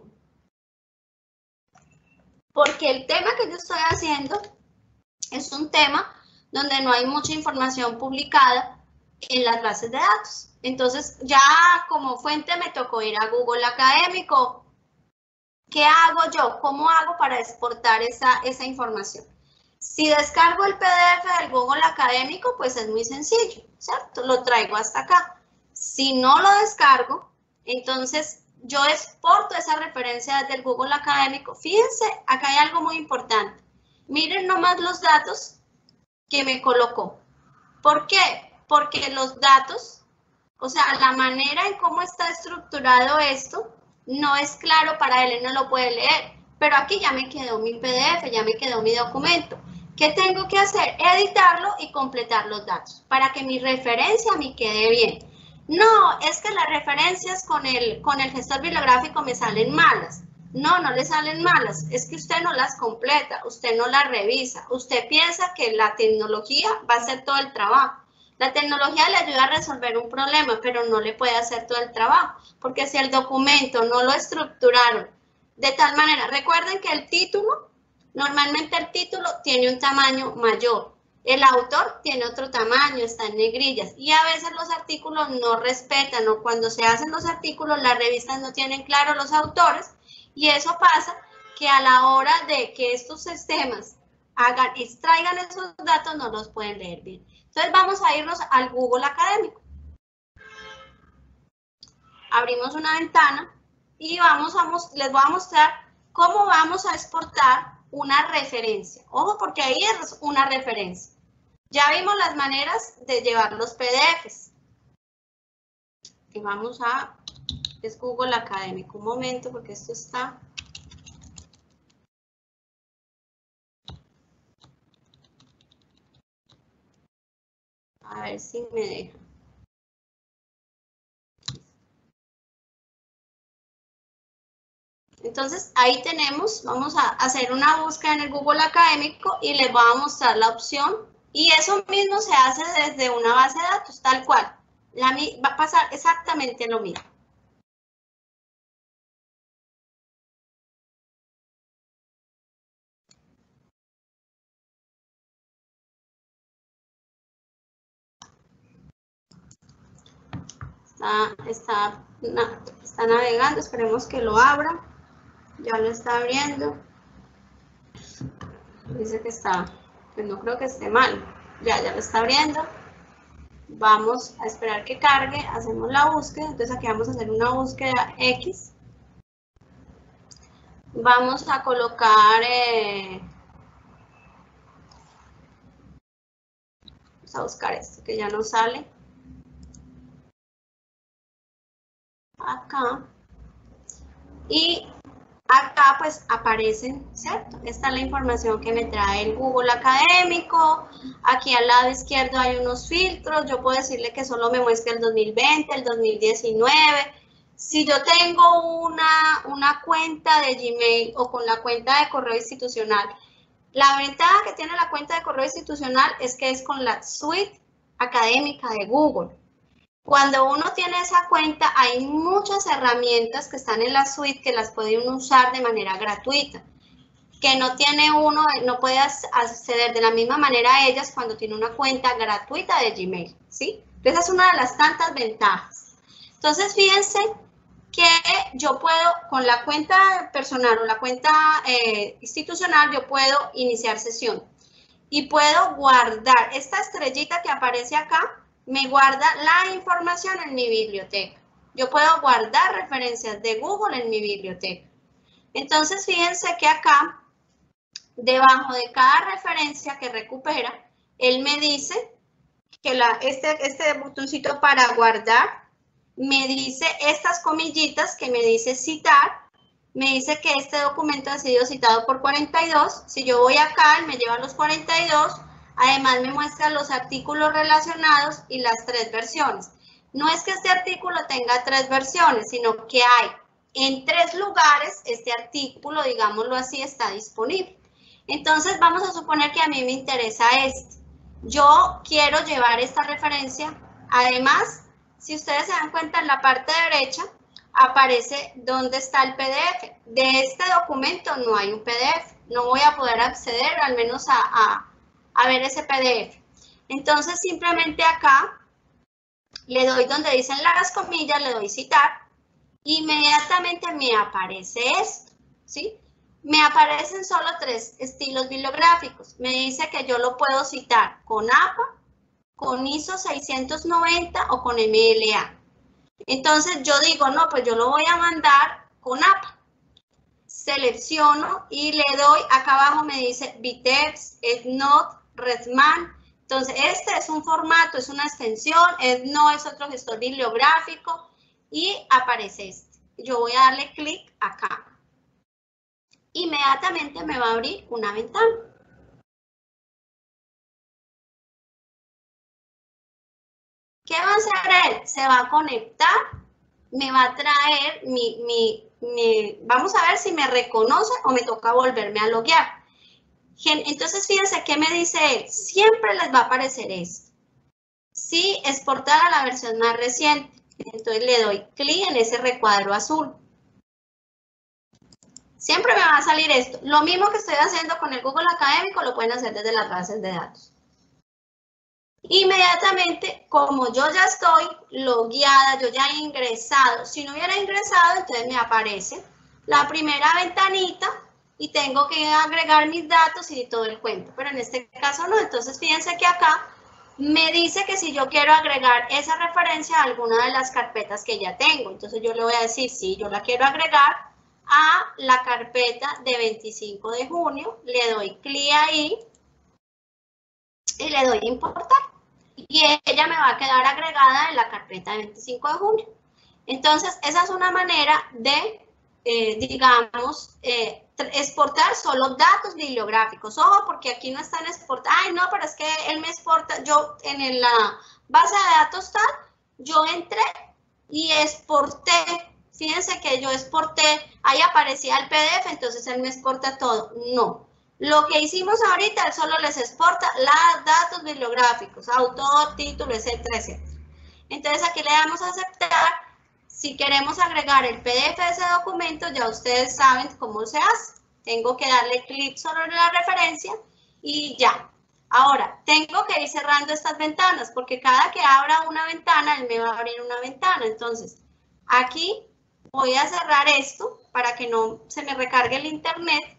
Porque el tema que yo estoy haciendo es un tema donde no hay mucha información publicada en las bases de datos. Entonces, ya como fuente me tocó ir a Google Académico. ¿Qué hago yo? ¿Cómo hago para exportar esa, esa información? Si descargo el P D F del Google Académico, pues es muy sencillo, ¿cierto? Lo traigo hasta acá. Si no lo descargo, entonces yo exporto esa referencia desde el Google Académico. Fíjense, acá hay algo muy importante. Miren nomás los datos que me colocó. ¿Por qué? Porque los datos, o sea, la manera en cómo está estructurado esto, no es claro para él, él no lo puede leer. Pero aquí ya me quedó mi P D F, ya me quedó mi documento. ¿Qué tengo que hacer? Editarlo y completar los datos para que mi referencia me quede bien. No, es que las referencias con el, con el gestor bibliográfico me salen malas. No, no le salen malas, es que usted no las completa, usted no las revisa, usted piensa que la tecnología va a hacer todo el trabajo. La tecnología le ayuda a resolver un problema, pero no le puede hacer todo el trabajo, porque si el documento no lo estructuraron de tal manera, recuerden que el título, normalmente el título tiene un tamaño mayor, el autor tiene otro tamaño, está en negrillas, y a veces los artículos no respetan, o cuando se hacen los artículos, las revistas no tienen claro los autores, y eso pasa que a la hora de que estos sistemas hagan, extraigan esos datos, no los pueden leer bien. Entonces vamos a irnos al Google Académico. Abrimos una ventana y vamos a, les voy a mostrar cómo vamos a exportar una referencia. Ojo, porque ahí es una referencia. Ya vimos las maneras de llevar los P D Fs. Y vamos a, es Google Académico. Un momento, porque esto está... A ver si me deja. Entonces, ahí tenemos, vamos a hacer una búsqueda en el Google Académico y les voy a mostrar la opción. Y eso mismo se hace desde una base de datos, tal cual. La, va a pasar exactamente lo mismo. Está, está, está navegando, esperemos que lo abra. Ya lo está abriendo. Dice que está, pues no creo que esté mal. Ya, ya lo está abriendo. Vamos a esperar que cargue, hacemos la búsqueda. Entonces aquí vamos a hacer una búsqueda X. Vamos a colocar, eh, vamos a buscar esto que ya no sale. acá. Y acá pues aparecen, ¿cierto? Esta es la información que me trae el Google Académico. Aquí al lado izquierdo hay unos filtros. Yo puedo decirle que solo me muestre el dos mil veinte, el dos mil diecinueve. Si yo tengo una, una cuenta de Gmail o con la cuenta de correo institucional, la ventaja que tiene la cuenta de correo institucional es que es con la suite académica de Google. Cuando uno tiene esa cuenta, hay muchas herramientas que están en la suite que las puede uno usar de manera gratuita, que no tiene uno, no puede acceder de la misma manera a ellas cuando tiene una cuenta gratuita de Gmail, ¿sí? Esa es una de las tantas ventajas. Entonces, fíjense que yo puedo, con la cuenta personal o la cuenta eh, institucional, yo puedo iniciar sesión y puedo guardar esta estrellita que aparece acá, me guarda la información en mi biblioteca. Yo puedo guardar referencias de Google en mi biblioteca. Entonces, fíjense que acá, debajo de cada referencia que recupera, él me dice que la, este, este botoncito para guardar, me dice estas comillitas que me dice citar, me dice que este documento ha sido citado por cuarenta y dos. Si yo voy acá, él me lleva a los cuarenta y dos. Además, me muestra los artículos relacionados y las tres versiones. No es que este artículo tenga tres versiones, sino que hay en tres lugares este artículo, digámoslo así, está disponible. Entonces, vamos a suponer que a mí me interesa este. Yo quiero llevar esta referencia. Además, si ustedes se dan cuenta, en la parte derecha aparece dónde está el P D F. De este documento no hay un P D F. No voy a poder acceder al menos a... a a ver ese P D F. Entonces, simplemente acá le doy donde dicen las comillas, le doy citar, inmediatamente me aparece esto, ¿sí? Me aparecen solo tres estilos bibliográficos. Me dice que yo lo puedo citar con A P A, con I S O seiscientos noventa o con M L A. Entonces, yo digo, no, pues yo lo voy a mandar con A P A. Selecciono y le doy, acá abajo me dice Vitex, EndNote, Redman. Entonces, este es un formato, es una extensión, EndNote es otro gestor bibliográfico y aparece este. Yo voy a darle clic acá. Inmediatamente me va a abrir una ventana. ¿Qué va a hacer él? Se va a conectar, me va a traer mi, mi, mi, vamos a ver si me reconoce o me toca volverme a loguear. Entonces, fíjense qué me dice él. Siempre les va a aparecer esto. Sí, exportar a la versión más reciente. Entonces, le doy clic en ese recuadro azul. Siempre me va a salir esto. Lo mismo que estoy haciendo con el Google Académico, lo pueden hacer desde las bases de datos. Inmediatamente, como yo ya estoy logueada, yo ya he ingresado. Si no hubiera ingresado, entonces me aparece la primera ventanita y tengo que agregar mis datos y todo el cuento, pero en este caso no. Entonces, fíjense que acá me dice que si yo quiero agregar esa referencia a alguna de las carpetas que ya tengo, entonces yo le voy a decir, sí, yo la quiero agregar a la carpeta de veinticinco de junio, le doy clic ahí y le doy importar. Y ella me va a quedar agregada en la carpeta de veinticinco de junio. Entonces, esa es una manera de, eh, digamos, eh, exportar solo datos bibliográficos. Ojo, porque aquí no están exportando. Ay, no, pero es que él me exporta. Yo en la base de datos tal, yo entré y exporté. Fíjense que yo exporté, ahí aparecía el P D F, entonces él me exporta todo. No. Lo que hicimos ahorita, él solo les exporta los datos bibliográficos, autor, título, etcétera, etcétera. Entonces aquí le damos a aceptar. Si queremos agregar el P D F de ese documento, ya ustedes saben cómo se hace. Tengo que darle clic sobre la referencia y ya. Ahora, tengo que ir cerrando estas ventanas, porque cada que abra una ventana, él me va a abrir una ventana. Entonces, aquí voy a cerrar esto para que no se me recargue el internet.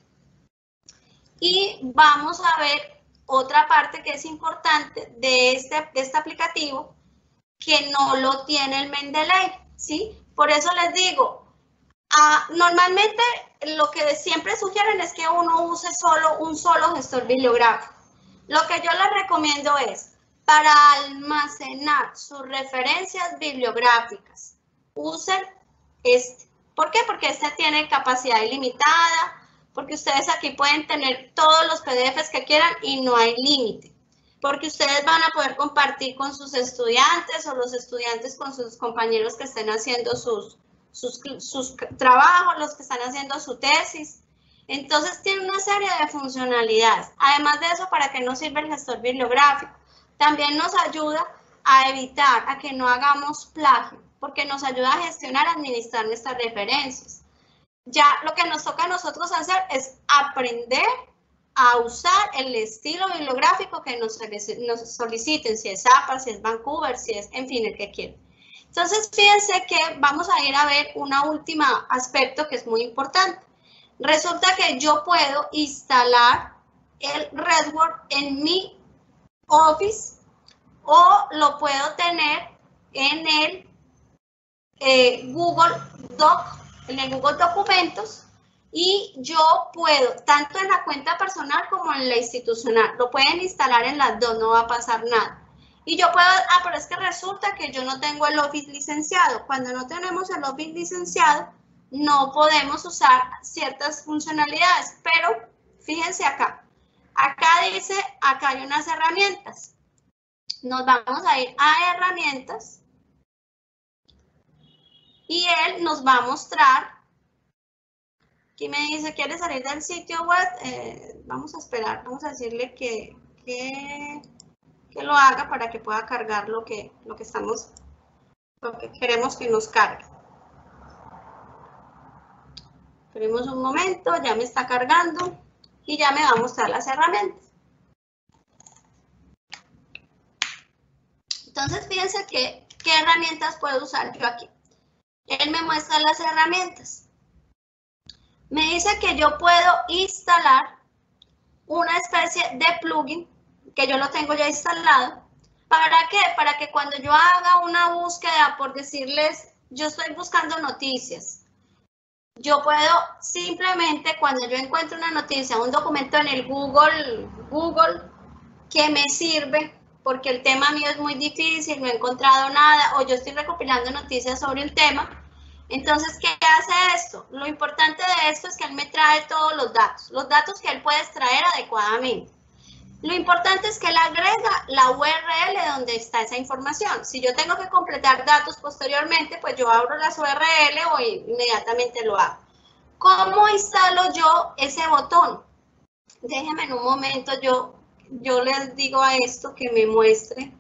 Y vamos a ver otra parte que es importante de este, de este aplicativo, que no lo tiene el Mendeley, ¿sí? Por eso les digo, ah, normalmente lo que siempre sugieren es que uno use solo un solo gestor bibliográfico. Lo que yo les recomiendo es, para almacenar sus referencias bibliográficas, usen este. ¿Por qué? Porque este tiene capacidad ilimitada, porque ustedes aquí pueden tener todos los P D Efes que quieran y no hay límite. Porque ustedes van a poder compartir con sus estudiantes o los estudiantes con sus compañeros que estén haciendo sus, sus, sus trabajos, los que están haciendo su tesis. Entonces tiene una serie de funcionalidades. Además de eso, ¿para qué nos sirve el gestor bibliográfico? También nos ayuda a evitar, a que no hagamos plagio, porque nos ayuda a gestionar, a administrar nuestras referencias. Ya lo que nos toca a nosotros hacer es aprender a usar el estilo bibliográfico que nos, nos soliciten, si es A P A, si es Vancouver, si es, en fin, el que quieran. Entonces, fíjense que vamos a ir a ver un último aspecto que es muy importante. Resulta que yo puedo instalar el RedWord en mi Office o lo puedo tener en el eh, Google Doc, en el Google Documentos, y yo puedo, tanto en la cuenta personal como en la institucional, lo pueden instalar en las dos, no va a pasar nada. Y yo puedo, ah, pero es que resulta que yo no tengo el Office licenciado. Cuando no tenemos el Office licenciado, no podemos usar ciertas funcionalidades, pero fíjense acá. Acá dice, acá hay unas herramientas. Nos vamos a ir a herramientas y él nos va a mostrar. Aquí me dice, ¿quiere salir del sitio web? Eh, vamos a esperar, vamos a decirle que, que, que lo haga para que pueda cargar lo que, lo que estamos, lo que queremos que nos cargue. Esperemos un momento, ya me está cargando y ya me va a mostrar las herramientas. Entonces, fíjense que, qué herramientas puedo usar yo aquí. Él me muestra las herramientas. Me dice que yo puedo instalar una especie de plugin, que yo lo tengo ya instalado. ¿Para qué? Para que cuando yo haga una búsqueda, por decirles, yo estoy buscando noticias, yo puedo simplemente, cuando yo encuentro una noticia, un documento en el Google, Google, que me sirve, porque el tema mío es muy difícil, no he encontrado nada, o yo estoy recopilando noticias sobre el tema. Entonces, ¿qué hace esto? Lo importante de esto es que él me trae todos los datos, los datos que él puede extraer adecuadamente. Lo importante es que él agrega la U R L donde está esa información. Si yo tengo que completar datos posteriormente, pues yo abro las U R L o inmediatamente lo hago. ¿Cómo instalo yo ese botón? Déjenme en un momento, yo, yo les digo a esto que me muestre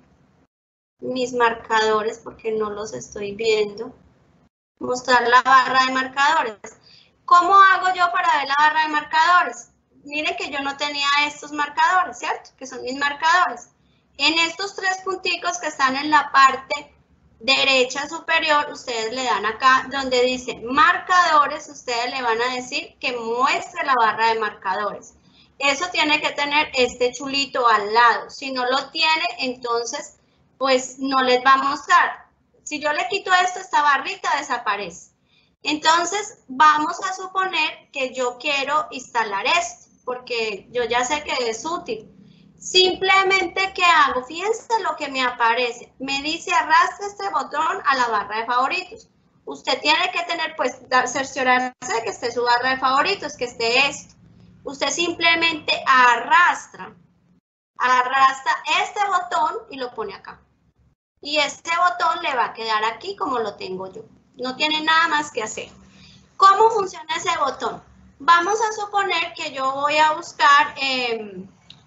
mis marcadores porque no los estoy viendo. Mostrar la barra de marcadores. ¿Cómo hago yo para ver la barra de marcadores? Miren que yo no tenía estos marcadores, ¿cierto? Que son mis marcadores. En estos tres punticos que están en la parte derecha superior, ustedes le dan acá donde dice marcadores, ustedes le van a decir que muestre la barra de marcadores. Eso tiene que tener este chulito al lado. Si no lo tiene, entonces, pues no les va a mostrar. Si yo le quito esto, esta barrita desaparece. Entonces, vamos a suponer que yo quiero instalar esto, porque yo ya sé que es útil. Simplemente, ¿qué hago? Fíjense lo que me aparece. Me dice, arrastre este botón a la barra de favoritos. Usted tiene que tener, pues, cerciorarse de que esté su barra de favoritos, que esté esto. Usted simplemente arrastra, arrastra este botón y lo pone acá. Y este botón le va a quedar aquí como lo tengo yo. No tiene nada más que hacer. ¿Cómo funciona ese botón? Vamos a suponer que yo voy a buscar eh,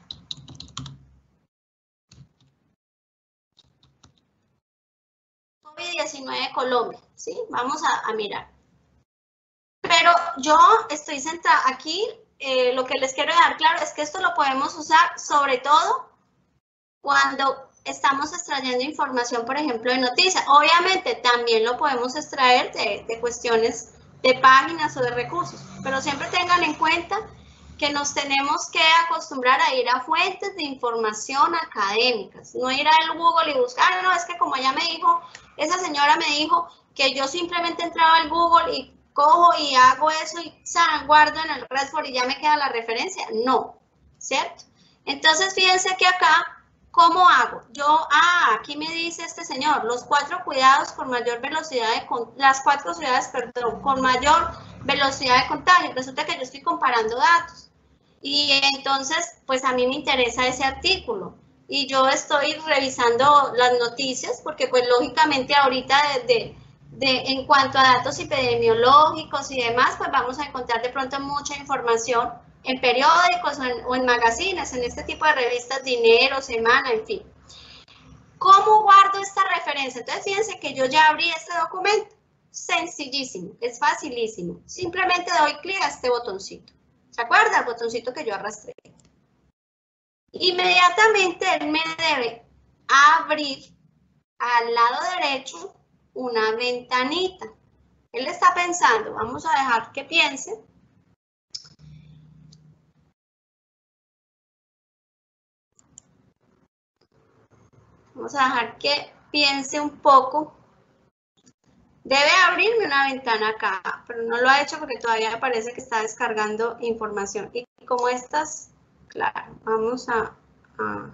COVID diecinueve Colombia, ¿sí? Vamos a, a mirar. Pero yo estoy sentada aquí, eh, lo que les quiero dejar claro es que esto lo podemos usar sobre todo cuando estamos extrayendo información, por ejemplo, de noticias. Obviamente también lo podemos extraer de, de cuestiones de páginas o de recursos, pero siempre tengan en cuenta que nos tenemos que acostumbrar a ir a fuentes de información académicas, no ir al Google y buscar, no, es que como ella me dijo, esa señora me dijo que yo simplemente entraba al Google y cojo y hago eso y ¡san! Guardo en el RedWord y ya me queda la referencia. No, ¿cierto? Entonces, fíjense que acá ¿Cómo hago? Yo, ah, aquí me dice este señor, los cuatro cuidados con mayor velocidad de, las cuatro ciudades, perdón, con mayor velocidad de contagio. Resulta que yo estoy comparando datos. Y entonces, pues a mí me interesa ese artículo. Y yo estoy revisando las noticias, porque pues lógicamente ahorita de, de, de, en cuanto a datos epidemiológicos y demás, pues vamos a encontrar de pronto mucha información en periódicos o en, o en magazines, en este tipo de revistas, Dinero, Semana, en fin. ¿Cómo guardo esta referencia? Entonces, fíjense que yo ya abrí este documento. Sencillísimo, es facilísimo. Simplemente doy clic a este botoncito. ¿Se acuerda? El botoncito que yo arrastré. Inmediatamente él me debe abrir al lado derecho una ventanita. Él está pensando, vamos a dejar que piense. Vamos a dejar que piense un poco. Debe abrirme una ventana acá, pero no lo ha hecho porque todavía me parece que está descargando información. Y como estas, claro, vamos a, a,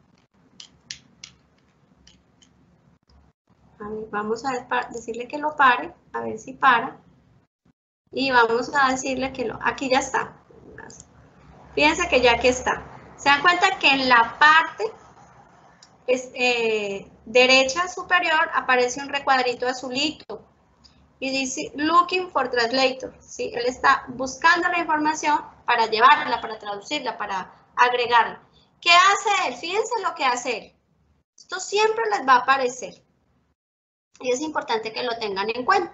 a ver, vamos a decirle que lo pare, a ver si para. Y vamos a decirle que lo, aquí ya está. Fíjense que ya aquí está. Se dan cuenta que en la parte es, eh, derecha superior aparece un recuadrito azulito y dice Looking for Translator, ¿sí? Él está buscando la información para llevarla, para traducirla, para agregarla. ¿Qué hace él? Fíjense lo que hace él. Esto siempre les va a aparecer y es importante que lo tengan en cuenta.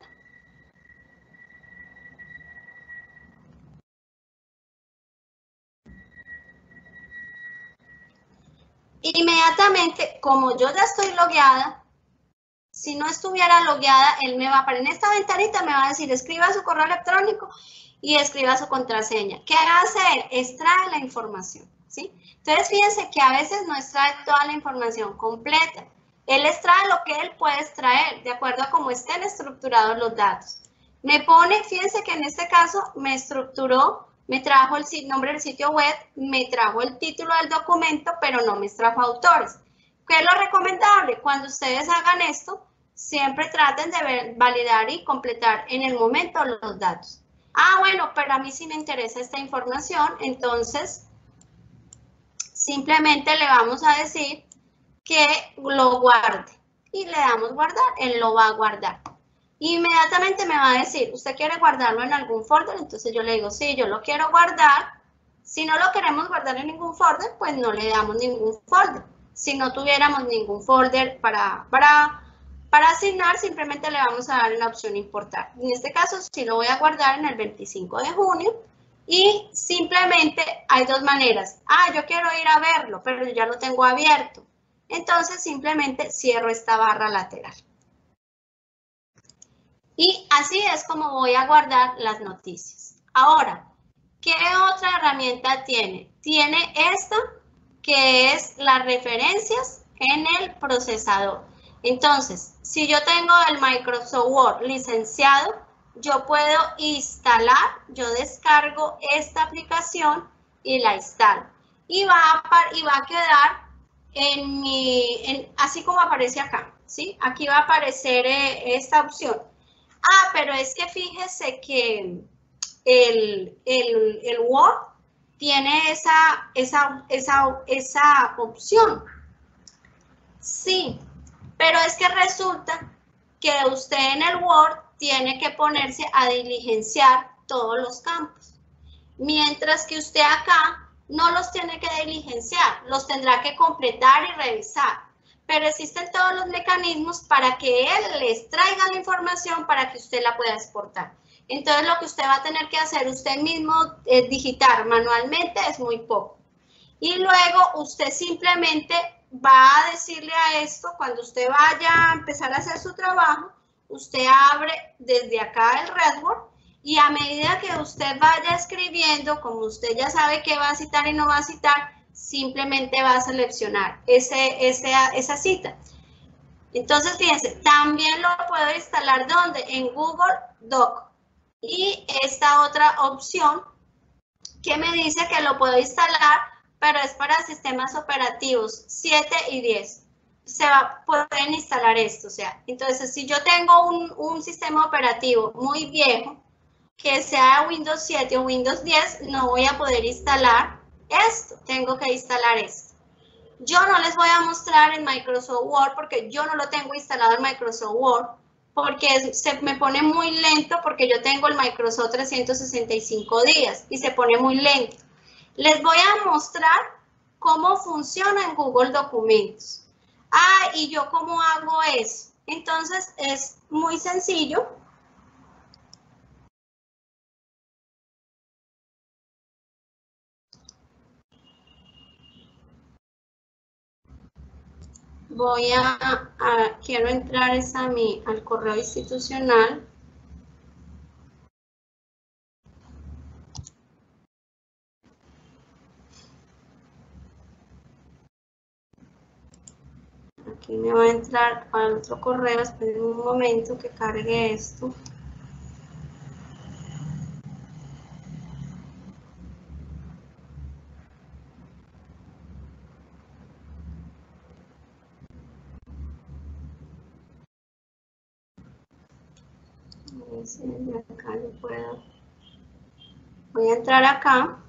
Inmediatamente, como yo ya estoy logueada, si no estuviera logueada, él me va a aparecer en esta ventanita, me va a decir, escriba su correo electrónico y escriba su contraseña. ¿Qué hace él? Extrae la información, ¿sí? Entonces, fíjense que a veces no extrae toda la información completa. Él extrae lo que él puede extraer, de acuerdo a cómo estén estructurados los datos. Me pone, fíjense que en este caso me estructuró, me trajo el nombre del sitio web, me trajo el título del documento, pero no me trajo autores. ¿Qué es lo recomendable? Cuando ustedes hagan esto, siempre traten de ver, validar y completar en el momento los datos. Ah, bueno, pero a mí sí me interesa esta información, entonces simplemente le vamos a decir que lo guarde y le damos guardar, él lo va a guardar. Inmediatamente me va a decir, ¿usted quiere guardarlo en algún folder? Entonces yo le digo, sí, yo lo quiero guardar. Si no lo queremos guardar en ningún folder, pues no le damos ningún folder. Si no tuviéramos ningún folder para, para, para asignar, simplemente le vamos a dar la opción importar. En este caso, sí lo voy a guardar en el veinticinco de junio y simplemente hay dos maneras. Ah, yo quiero ir a verlo, pero yo ya lo tengo abierto. Entonces, simplemente cierro esta barra lateral. Y así es como voy a guardar las noticias. Ahora, ¿qué otra herramienta tiene? Tiene esta, que es las referencias en el procesador. Entonces, si yo tengo el Microsoft Word licenciado, yo puedo instalar, yo descargo esta aplicación y la instalo. Y va a, y va a quedar en mi, en, así como aparece acá, ¿sí? Aquí va a aparecer eh, esta opción. Ah, pero es que fíjese que el, el, el Word tiene esa, esa, esa, esa opción. Sí, pero es que resulta que usted en el Word tiene que ponerse a diligenciar todos los campos. Mientras que usted acá no los tiene que diligenciar, los tendrá que completar y revisar. Pero existen todos los mecanismos para que él les traiga la información para que usted la pueda exportar. Entonces, lo que usted va a tener que hacer usted mismo, eh, digitar manualmente, es muy poco. Y luego, usted simplemente va a decirle a esto, cuando usted vaya a empezar a hacer su trabajo, usted abre desde acá el Redword y a medida que usted vaya escribiendo, como usted ya sabe qué va a citar y no va a citar, simplemente va a seleccionar ese, ese, esa cita. Entonces, fíjense, también lo puedo instalar ¿dónde? En Google Doc. Y esta otra opción que me dice que lo puedo instalar pero es para sistemas operativos siete y diez. Se va, pueden instalar esto, o sea, entonces si yo tengo un, un sistema operativo muy viejo, que sea Windows siete o Windows diez, no voy a poder instalar esto, tengo que instalar esto. Yo no les voy a mostrar en Microsoft Word porque yo no lo tengo instalado en Microsoft Word, porque se me pone muy lento porque yo tengo el Microsoft trescientos sesenta y cinco días y se pone muy lento. Les voy a mostrar cómo funciona en Google Documentos. Ah, y yo cómo hago eso. Entonces es muy sencillo. Voy a, a quiero entrar es a mi, al correo institucional. Aquí me va a entrar al otro correo, esperen un momento que cargue esto. A ver si desde acá yo puedo. Voy a entrar acá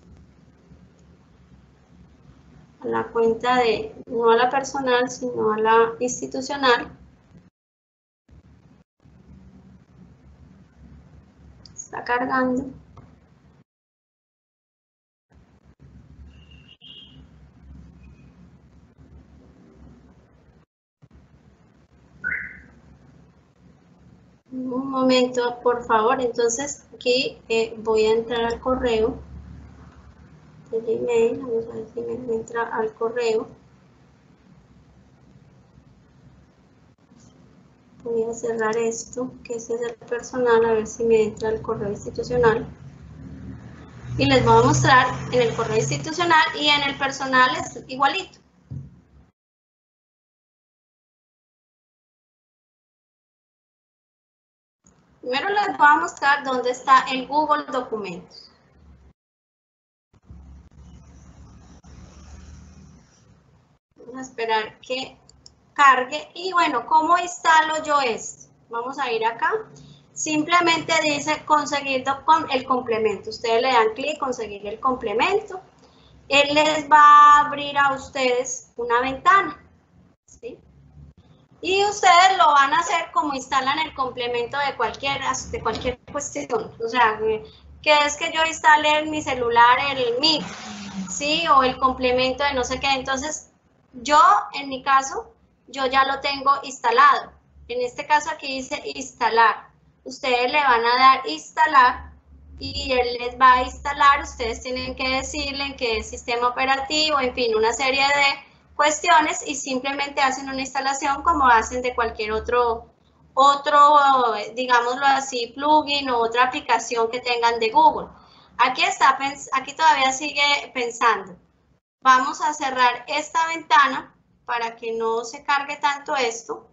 a la cuenta de, no a la personal, sino a la institucional. Está cargando. Un momento, por favor. Entonces, aquí eh, voy a entrar al correo de Gmail. Vamos a ver si me entra al correo. Voy a cerrar esto, que ese es el personal, a ver si me entra al correo institucional. Y les voy a mostrar en el correo institucional y en el personal es igualito. Primero les voy a mostrar dónde está el Google Documentos. Vamos a esperar que cargue. Y bueno, ¿cómo instalo yo esto? Vamos a ir acá. Simplemente dice conseguir con el complemento. Ustedes le dan clic, conseguir el complemento. Él les va a abrir a ustedes una ventana. ¿Sí? Y ustedes lo van a hacer como instalan el complemento de cualquier, de cualquier cuestión. O sea, que es que yo instalé en mi celular el Meet, ¿sí? O el complemento de no sé qué. Entonces, yo, en mi caso, yo ya lo tengo instalado. En este caso aquí dice instalar. Ustedes le van a dar instalar y él les va a instalar. Ustedes tienen que decirle en qué sistema operativo, en fin, una serie de cuestiones y simplemente hacen una instalación como hacen de cualquier otro, otro, digámoslo así, plugin o otra aplicación que tengan de Google. Aquí está, aquí todavía sigue pensando. Vamos a cerrar esta ventana para que no se cargue tanto esto.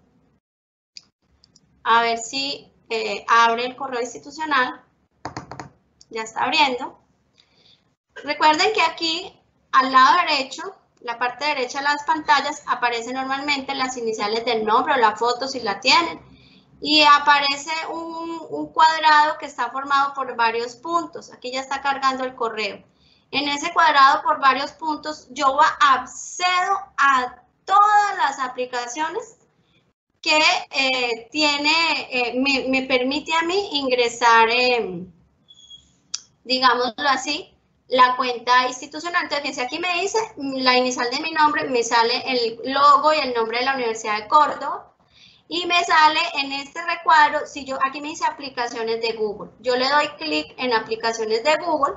A ver si eh, abre el correo institucional. Ya está abriendo. Recuerden que aquí al lado derecho, la parte derecha de las pantallas, aparecen normalmente las iniciales del nombre o la foto si la tienen. Y aparece un, un cuadrado que está formado por varios puntos. Aquí ya está cargando el correo. En ese cuadrado por varios puntos yo accedo a todas las aplicaciones que eh, tiene, eh, me, me permite a mí ingresar, eh, digámoslo así, la cuenta institucional. Entonces, fíjense, aquí me dice la inicial de mi nombre, me sale el logo y el nombre de la Universidad de Córdoba. Y me sale en este recuadro, si yo, aquí me dice aplicaciones de Google. Yo le doy clic en aplicaciones de Google.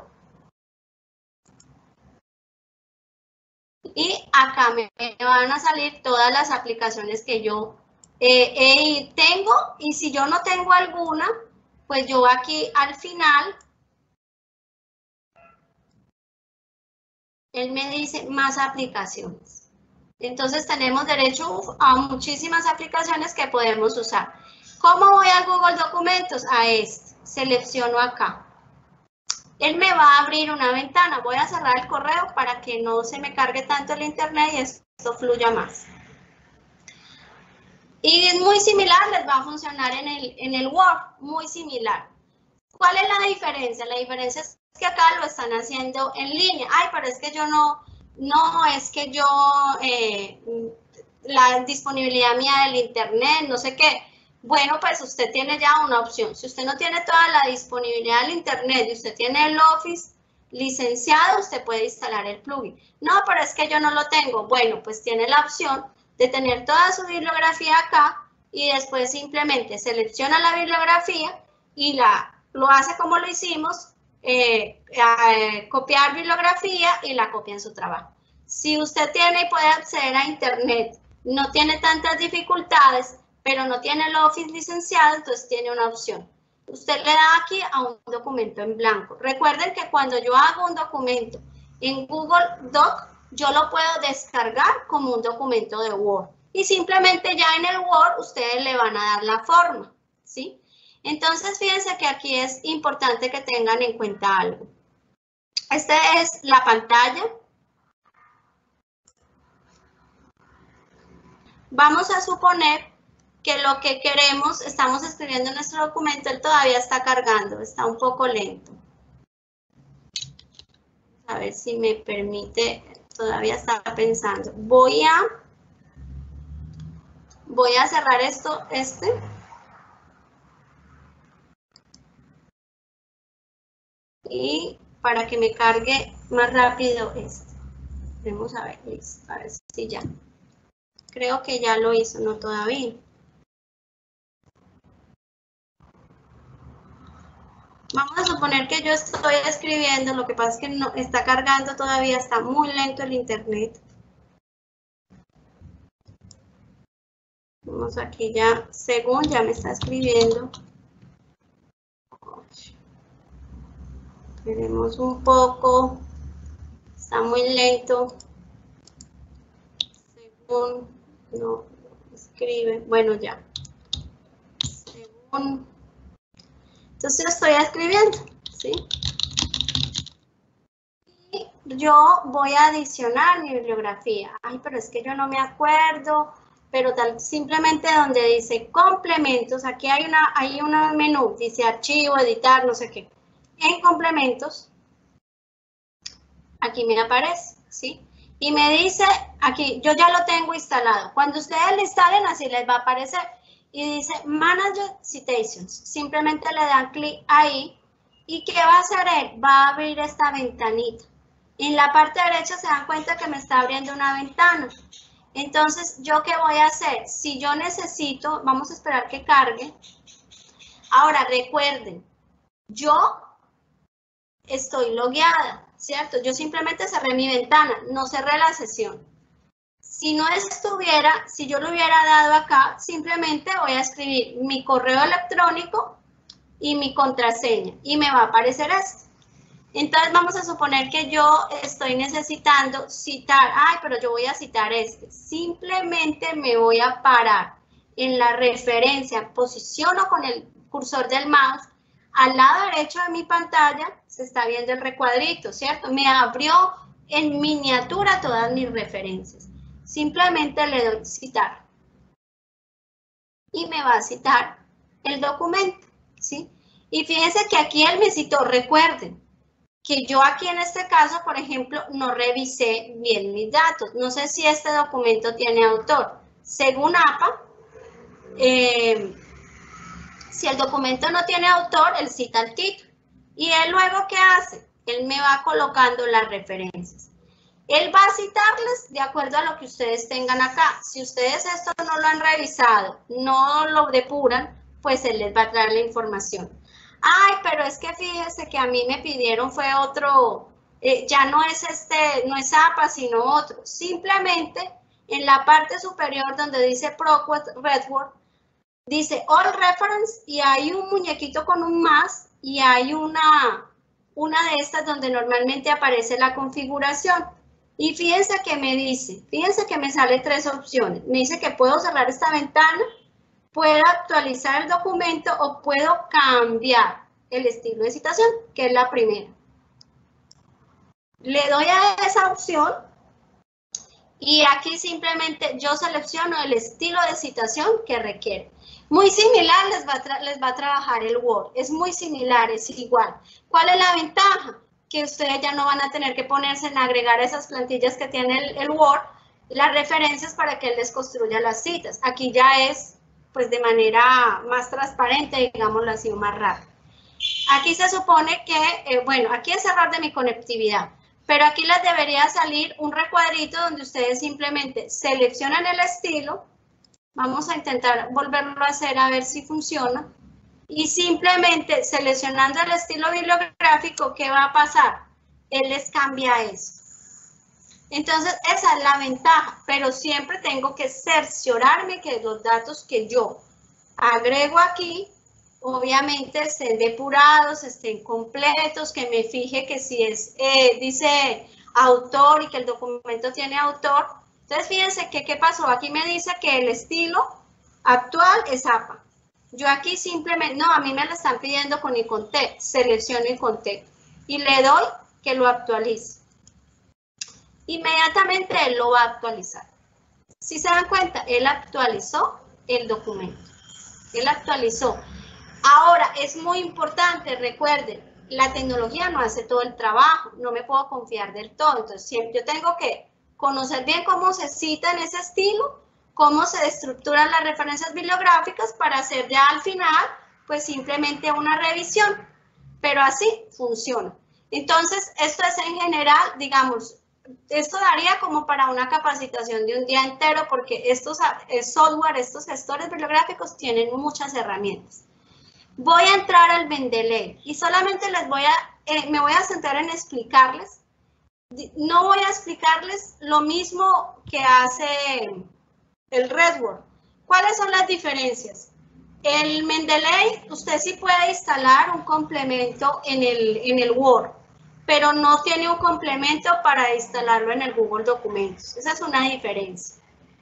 Y acá me van a salir todas las aplicaciones que yo eh, eh, tengo. Y si yo no tengo alguna, pues yo aquí al final, él me dice más aplicaciones. Entonces tenemos derecho a muchísimas aplicaciones que podemos usar. ¿Cómo voy a Google Documentos? A este. Selecciono acá. él me va a abrir una ventana. Voy a cerrar el correo para que no se me cargue tanto el internet y esto fluya más. Y es muy similar, les va a funcionar en el, en el Word, muy similar. ¿Cuál es la diferencia? La diferencia es que acá lo están haciendo en línea. Ay, pero es que yo no, no, es que yo, eh, la disponibilidad mía del internet, no sé qué. Bueno, pues usted tiene ya una opción. Si usted no tiene toda la disponibilidad del internet y usted tiene el Office licenciado, usted puede instalar el plugin. No, pero es que yo no lo tengo. Bueno, pues tiene la opción de tener toda su bibliografía acá y después simplemente selecciona la bibliografía y la, lo hace como lo hicimos, eh, eh, copiar bibliografía y la copia en su trabajo. Si usted tiene y puede acceder a internet, no tiene tantas dificultades, pero no tiene el Office licenciado, entonces tiene una opción. Usted le da aquí a un documento en blanco. Recuerden que cuando yo hago un documento en Google Doc, yo lo puedo descargar como un documento de Word. Y simplemente ya en el Word ustedes le van a dar la forma, ¿sí? Entonces, fíjense que aquí es importante que tengan en cuenta algo. Esta es la pantalla. Vamos a suponer que lo que queremos, estamos escribiendo en nuestro documento, él todavía está cargando, está un poco lento. A ver si me permite, todavía está pensando. Voy a, voy a cerrar esto, este. Y para que me cargue más rápido este. Vamos a ver, listo, a ver si ya. Creo que ya lo hizo, no todavía. Vamos a suponer que yo estoy escribiendo, lo que pasa es que no está cargando todavía, está muy lento el internet. Vamos aquí ya, según ya me está escribiendo. Esperemos un poco, está muy lento. Según, no, escribe, bueno ya. Según, entonces estoy escribiendo, ¿sí? Y yo voy a adicionar mi bibliografía. Ay, pero es que yo no me acuerdo, pero tal, simplemente donde dice complementos, aquí hay una, hay un menú, dice archivo, editar, no sé qué. En complementos, aquí me aparece, ¿sí? Y me dice, aquí, yo ya lo tengo instalado. Cuando ustedes lo instalen, así les va a aparecer. Y dice Manage Citations. Simplemente le dan clic ahí. ¿Y qué va a hacer él? Va a abrir esta ventanita. En la parte derecha se dan cuenta que me está abriendo una ventana. Entonces, ¿yo qué voy a hacer? Si yo necesito, vamos a esperar que cargue. Ahora, recuerden, yo estoy logueada, ¿cierto? Yo simplemente cerré mi ventana, no cerré la sesión. Si no estuviera, si yo lo hubiera dado acá, simplemente voy a escribir mi correo electrónico y mi contraseña y me va a aparecer esto. Entonces vamos a suponer que yo estoy necesitando citar, ay, pero yo voy a citar este. Simplemente me voy a parar en la referencia, posiciono con el cursor del mouse. Al lado derecho de mi pantalla se está viendo el recuadrito, ¿cierto? Me abrió en miniatura todas mis referencias. Simplemente le doy citar. Y me va a citar el documento, ¿sí? Y fíjense que aquí él me citó, recuerden, que yo aquí en este caso, por ejemplo, no revisé bien mis datos. No sé si este documento tiene autor. Según A P A, eh, si el documento no tiene autor, él cita el título. ¿Y él luego qué hace? Él me va colocando las referencias. Él va a citarles de acuerdo a lo que ustedes tengan acá. Si ustedes esto no lo han revisado, no lo depuran, pues él les va a traer la información. Ay, pero es que fíjese que a mí me pidieron fue otro, eh, ya no es este, no es A P A, sino otro. Simplemente en la parte superior donde dice ProQuest Redwood, dice All Reference y hay un muñequito con un más y hay una, una de estas donde normalmente aparece la configuración. Y fíjense que me dice, fíjense que me sale tres opciones. Me dice que puedo cerrar esta ventana, puedo actualizar el documento o puedo cambiar el estilo de citación, que es la primera. Le doy a esa opción y aquí simplemente yo selecciono el estilo de citación que requiere. Muy similar les va, a les va a trabajar el Word, es muy similar, es igual. ¿Cuál es la ventaja? Que ustedes ya no van a tener que ponerse en agregar esas plantillas que tiene el, el Word, las referencias para que él les construya las citas. Aquí ya es pues de manera más transparente, digámoslo así, o más rápido. Aquí se supone que, eh, bueno, aquí es error de mi conectividad, pero aquí les debería salir un recuadrito donde ustedes simplemente seleccionan el estilo. Vamos a intentar volverlo a hacer a ver si funciona. Y simplemente seleccionando el estilo bibliográfico, ¿qué va a pasar? Él les cambia eso. Entonces, esa es la ventaja, pero siempre tengo que cerciorarme que los datos que yo agrego aquí, obviamente estén depurados, estén completos, que me fije que si es, eh, dice autor y que el documento tiene autor. Entonces, fíjense que, ¿qué pasó? Aquí me dice que el estilo actual es A P A. Yo aquí simplemente, no, a mí me lo están pidiendo con Icontec, selecciono Icontec y le doy que lo actualice. Inmediatamente él lo va a actualizar. Si se dan cuenta, él actualizó el documento. Él actualizó. Ahora, es muy importante, recuerden, la tecnología no hace todo el trabajo, no me puedo confiar del todo. Entonces, siempre yo tengo que conocer bien cómo se cita en ese estilo, cómo se estructuran las referencias bibliográficas para hacer ya al final, pues simplemente una revisión. Pero así funciona. Entonces, esto es en general, digamos, esto daría como para una capacitación de un día entero porque estos software, estos gestores bibliográficos tienen muchas herramientas. Voy a entrar al Mendeley y solamente les voy a, eh, me voy a centrar en explicarles. No voy a explicarles lo mismo que hace el RedWord. ¿Cuáles son las diferencias? El Mendeley, usted sí puede instalar un complemento en el, en el Word, pero no tiene un complemento para instalarlo en el Google Documentos. Esa es una diferencia.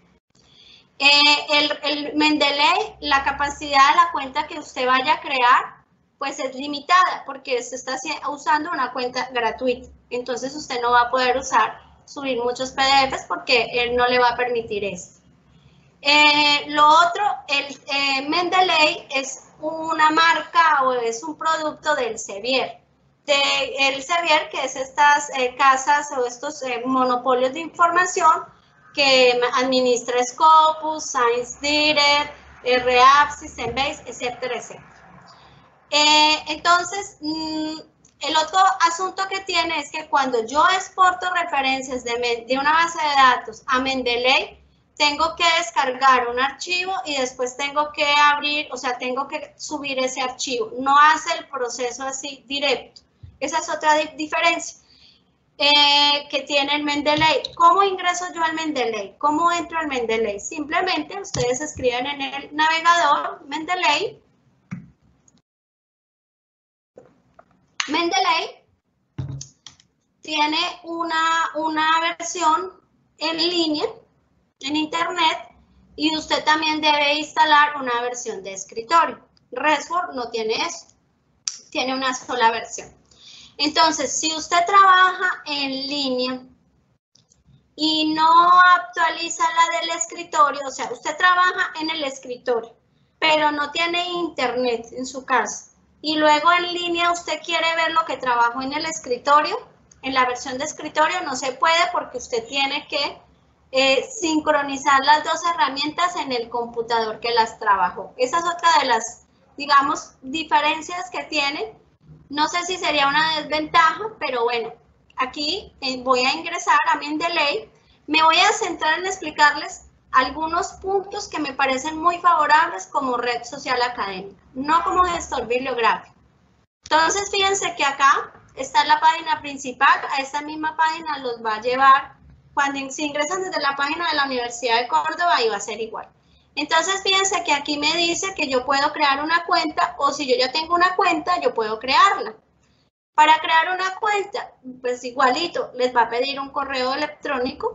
Eh, el, el Mendeley, la capacidad de la cuenta que usted vaya a crear, pues es limitada, porque usted está usando una cuenta gratuita. Entonces, usted no va a poder usar, subir muchos P D Fs porque él no le va a permitir esto. Eh, lo otro, el eh, Mendeley es una marca o es un producto del Sevier. De el Sevier, que es estas eh, casas o estos eh, monopolios de información que administra Scopus, ScienceDirect, R A P, SystemBase, etcétera, etcétera. Eh, entonces, mmm, el otro asunto que tiene es que cuando yo exporto referencias de, de una base de datos a Mendeley, tengo que descargar un archivo y después tengo que abrir, o sea, tengo que subir ese archivo. No hace el proceso así directo. Esa es otra diferencia eh, que tiene el Mendeley. ¿Cómo ingreso yo al Mendeley? ¿Cómo entro al Mendeley? Simplemente ustedes escriben en el navegador Mendeley. Mendeley tiene una, una versión en línea, en internet, y usted también debe instalar una versión de escritorio. RedWord no tiene eso, tiene una sola versión. Entonces, si usted trabaja en línea y no actualiza la del escritorio, o sea, usted trabaja en el escritorio, pero no tiene internet en su casa, y luego en línea usted quiere ver lo que trabajó en el escritorio, en la versión de escritorio no se puede porque usted tiene que Eh, sincronizar las dos herramientas en el computador que las trabajó. Esa es otra de las, digamos, diferencias que tiene. No sé si sería una desventaja, pero bueno, aquí eh, voy a ingresar a Mendeley. Me voy a centrar en explicarles algunos puntos que me parecen muy favorables como red social académica, no como gestor bibliográfico. Entonces, fíjense que acá está la página principal. A esta misma página los va a llevar. Cuando se ingresan desde la página de la Universidad de Córdoba, iba a ser igual. Entonces, fíjense que aquí me dice que yo puedo crear una cuenta, o si yo ya tengo una cuenta, yo puedo crearla. Para crear una cuenta, pues igualito, les va a pedir un correo electrónico.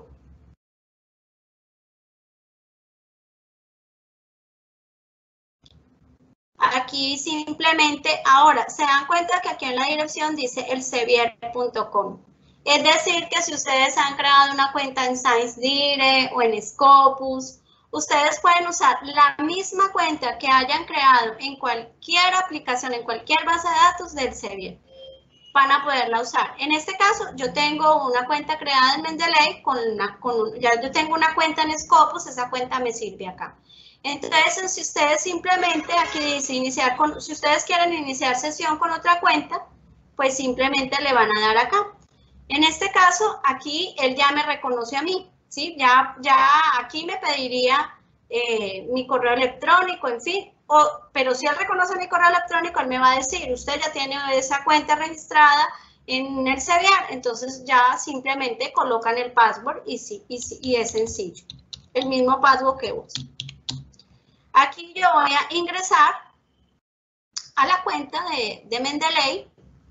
Aquí simplemente, ahora, se dan cuenta que aquí en la dirección dice elsevier punto com. Es decir, que si ustedes han creado una cuenta en ScienceDire o en Scopus, ustedes pueden usar la misma cuenta que hayan creado en cualquier aplicación, en cualquier base de datos del Elsevier. Van a poderla usar. En este caso, yo tengo una cuenta creada en Mendeley, con una, con, ya yo tengo una cuenta en Scopus, esa cuenta me sirve acá. Entonces, si ustedes simplemente, aquí dice iniciar con, si ustedes quieren iniciar sesión con otra cuenta, pues simplemente le van a dar acá. En este caso, aquí él ya me reconoce a mí, ¿sí? Ya, ya aquí me pediría eh, mi correo electrónico, en fin. O, pero si él reconoce mi correo electrónico, él me va a decir, usted ya tiene esa cuenta registrada en Elsevier, entonces ya simplemente colocan el password y, sí, y, y es sencillo. El mismo password que uso. Aquí yo voy a ingresar a la cuenta de, de Mendeley.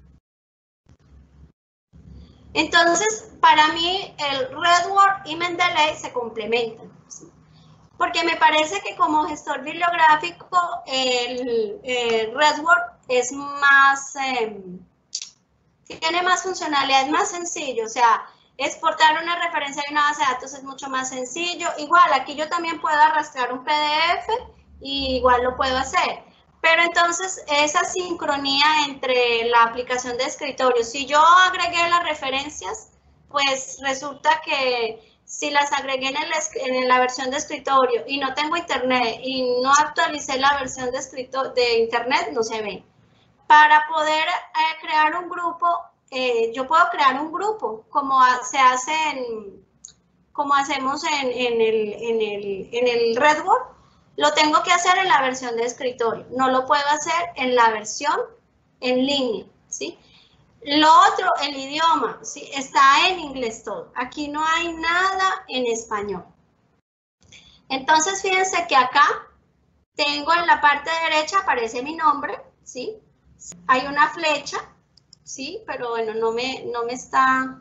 Entonces, para mí, el RedWord y Mendeley se complementan, ¿sí? Porque me parece que como gestor bibliográfico, el, el RedWord es más, eh, tiene más funcionalidad, es más sencillo, o sea, exportar una referencia de una base de datos es mucho más sencillo. Igual, aquí yo también puedo arrastrar un P D F y igual lo puedo hacer. Pero entonces, esa sincronía entre la aplicación de escritorio, si yo agregué las referencias, pues resulta que si las agregué en, el, en la versión de escritorio y no tengo internet y no actualicé la versión de, escrito, de internet, no se ve. Para poder eh, crear un grupo, eh, yo puedo crear un grupo, como se hace en, como hacemos en, en, el, en, el, en el RedWord. Lo tengo que hacer en la versión de escritorio, no lo puedo hacer en la versión en línea, ¿sí? Lo otro, el idioma, ¿sí? Está en inglés todo. Aquí no hay nada en español. Entonces, fíjense que acá tengo en la parte derecha, aparece mi nombre, ¿sí? Hay una flecha, ¿sí? Pero bueno, no me, no me está...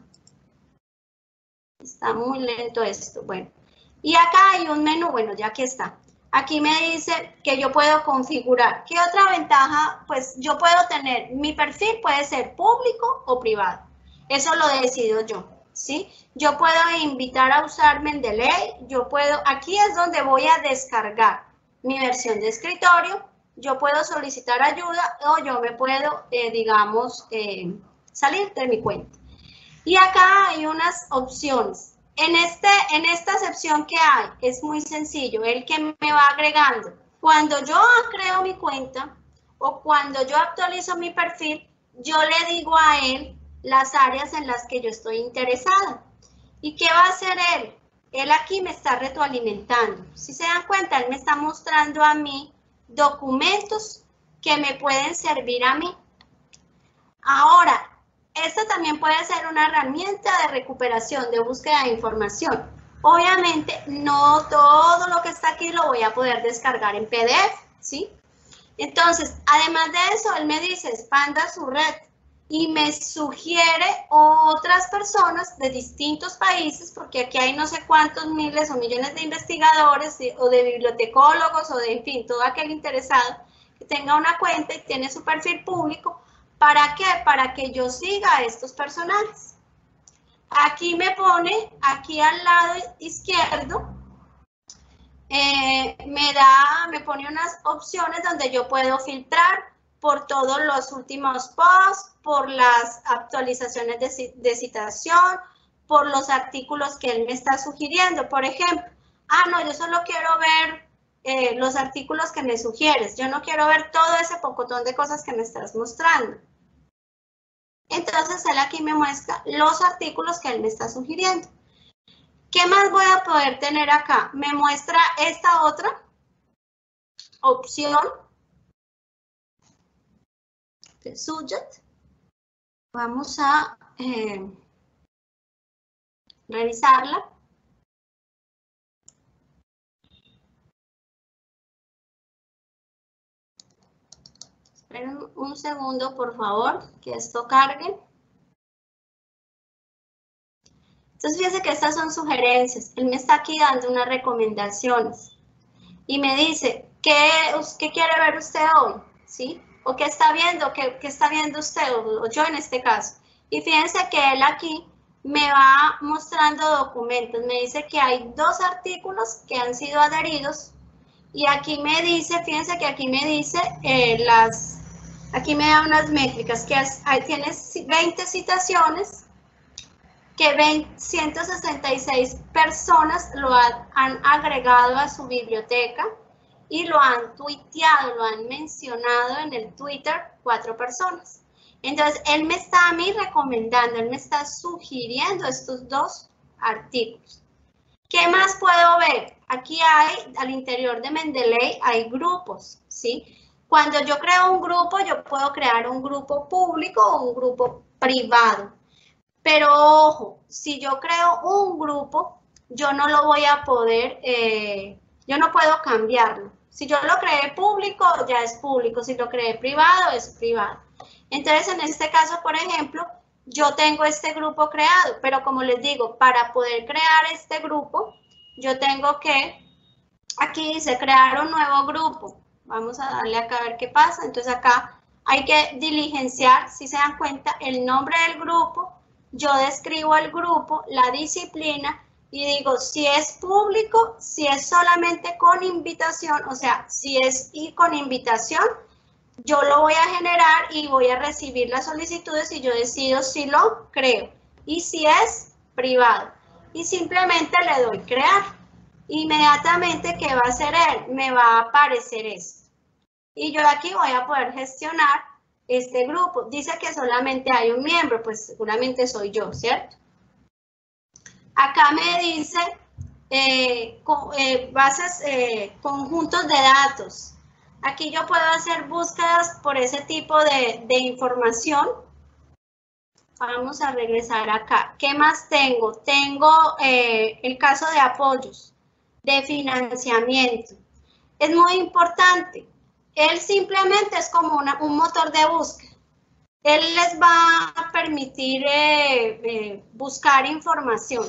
Está muy lento esto. Bueno, y acá hay un menú, bueno, ya que está. Aquí me dice que yo puedo configurar. ¿Qué otra ventaja? Pues yo puedo tener, mi perfil puede ser público o privado. Eso lo decido yo, ¿sí? Yo puedo invitar a usar Mendeley, yo puedo, aquí es donde voy a descargar mi versión de escritorio, yo puedo solicitar ayuda o yo me puedo, eh, digamos, eh, salir de mi cuenta. Y acá hay unas opciones. En, este, en esta sección que hay, es muy sencillo, el que me va agregando. Cuando yo creo mi cuenta o cuando yo actualizo mi perfil, yo le digo a él las áreas en las que yo estoy interesada. ¿Y qué va a hacer él? Él aquí me está retroalimentando. Si se dan cuenta, él me está mostrando a mí documentos que me pueden servir a mí. Ahora, esta también puede ser una herramienta de recuperación, de búsqueda de información. Obviamente, no todo lo que está aquí lo voy a poder descargar en P D F, ¿sí? Entonces, además de eso, él me dice, expanda su red y me sugiere otras personas de distintos países, porque aquí hay no sé cuántos miles o millones de investigadores o de bibliotecólogos o de, en fin, todo aquel interesado que tenga una cuenta y tiene su perfil público. ¿Para qué? Para que yo siga a estos personajes. Aquí me pone, aquí al lado izquierdo, eh, me da, me pone unas opciones donde yo puedo filtrar por todos los últimos posts, por las actualizaciones de, de citación, por los artículos que él me está sugiriendo. Por ejemplo, ah, no, yo solo quiero ver eh, los artículos que me sugieres. Yo no quiero ver todo ese pocotón de cosas que me estás mostrando. Entonces, él aquí me muestra los artículos que él me está sugiriendo. ¿Qué más voy a poder tener acá? Me muestra esta otra opción de subject. Vamos a eh, revisarla. Esperen un segundo, por favor, que esto cargue. Entonces, fíjense que estas son sugerencias. Él me está aquí dando unas recomendaciones. Y me dice, ¿qué, qué quiere ver usted hoy? ¿Sí? ¿O qué está viendo? ¿Qué, qué está viendo usted? O, o yo en este caso. Y fíjense que él aquí me va mostrando documentos. Me dice que hay dos artículos que han sido adheridos y aquí me dice, fíjense que aquí me dice eh, las, aquí me da unas métricas, que es, ahí tienes veinte citaciones, que ciento sesenta y seis personas lo han, han agregado a su biblioteca y lo han tuiteado, lo han mencionado en el Twitter cuatro personas. Entonces, él me está a mí recomendando, él me está sugiriendo estos dos artículos. ¿Qué más puedo ver? Aquí hay, al interior de Mendeley, hay grupos, ¿sí? Cuando yo creo un grupo, yo puedo crear un grupo público o un grupo privado. Pero ojo, si yo creo un grupo, yo no lo voy a poder, eh, yo no puedo cambiarlo. Si yo lo creé público, ya es público. Si lo creé privado, es privado. Entonces, en este caso, por ejemplo, yo tengo este grupo creado, pero como les digo, para poder crear este grupo, yo tengo que, aquí dice crear un nuevo grupo. Vamos a darle acá a ver qué pasa. Entonces, acá hay que diligenciar, si se dan cuenta, el nombre del grupo. Yo describo el grupo, la disciplina y digo si es público, si es solamente con invitación, o sea, si es y con invitación, yo lo voy a generar y voy a recibir las solicitudes y yo decido si lo creo. Y si es privado. Y simplemente le doy crear. Inmediatamente, ¿qué va a hacer él? Me va a aparecer esto. Y yo aquí voy a poder gestionar este grupo. Dice que solamente hay un miembro, pues seguramente soy yo, ¿cierto? Acá me dice eh, con, eh, bases, eh, conjuntos de datos. Aquí yo puedo hacer búsquedas por ese tipo de, de información. Vamos a regresar acá. ¿Qué más tengo? Tengo eh, el caso de apoyos, de financiamiento. Es muy importante. Él simplemente es como una, un motor de búsqueda. Él les va a permitir eh, eh, buscar información.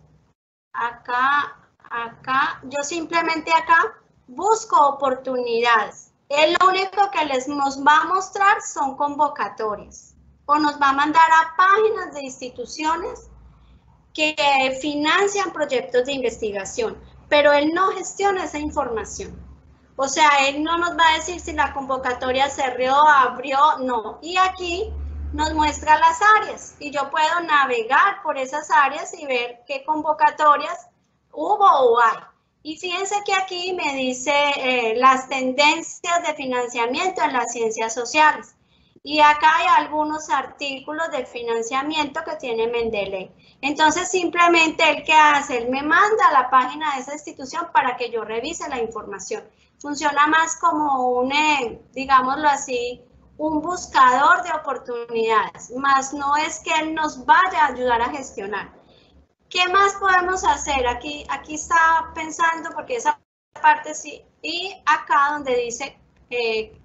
Acá, acá, yo simplemente acá busco oportunidades. Él lo único que les nos va a mostrar son convocatorias. O nos va a mandar a páginas de instituciones que financian proyectos de investigación. Pero él no gestiona esa información. O sea, él no nos va a decir si la convocatoria cerró, abrió, no. Y aquí nos muestra las áreas y yo puedo navegar por esas áreas y ver qué convocatorias hubo o hay. Y fíjense que aquí me dice eh, las tendencias de financiamiento en las ciencias sociales. Y acá hay algunos artículos de financiamiento que tiene Mendeley. Entonces, simplemente él que hace, él me manda a la página de esa institución para que yo revise la información. Funciona más como un, eh, digámoslo así, un buscador de oportunidades, más no es que él nos vaya a ayudar a gestionar. ¿Qué más podemos hacer? Aquí, aquí está pensando, porque esa parte sí, y acá donde dice, eh,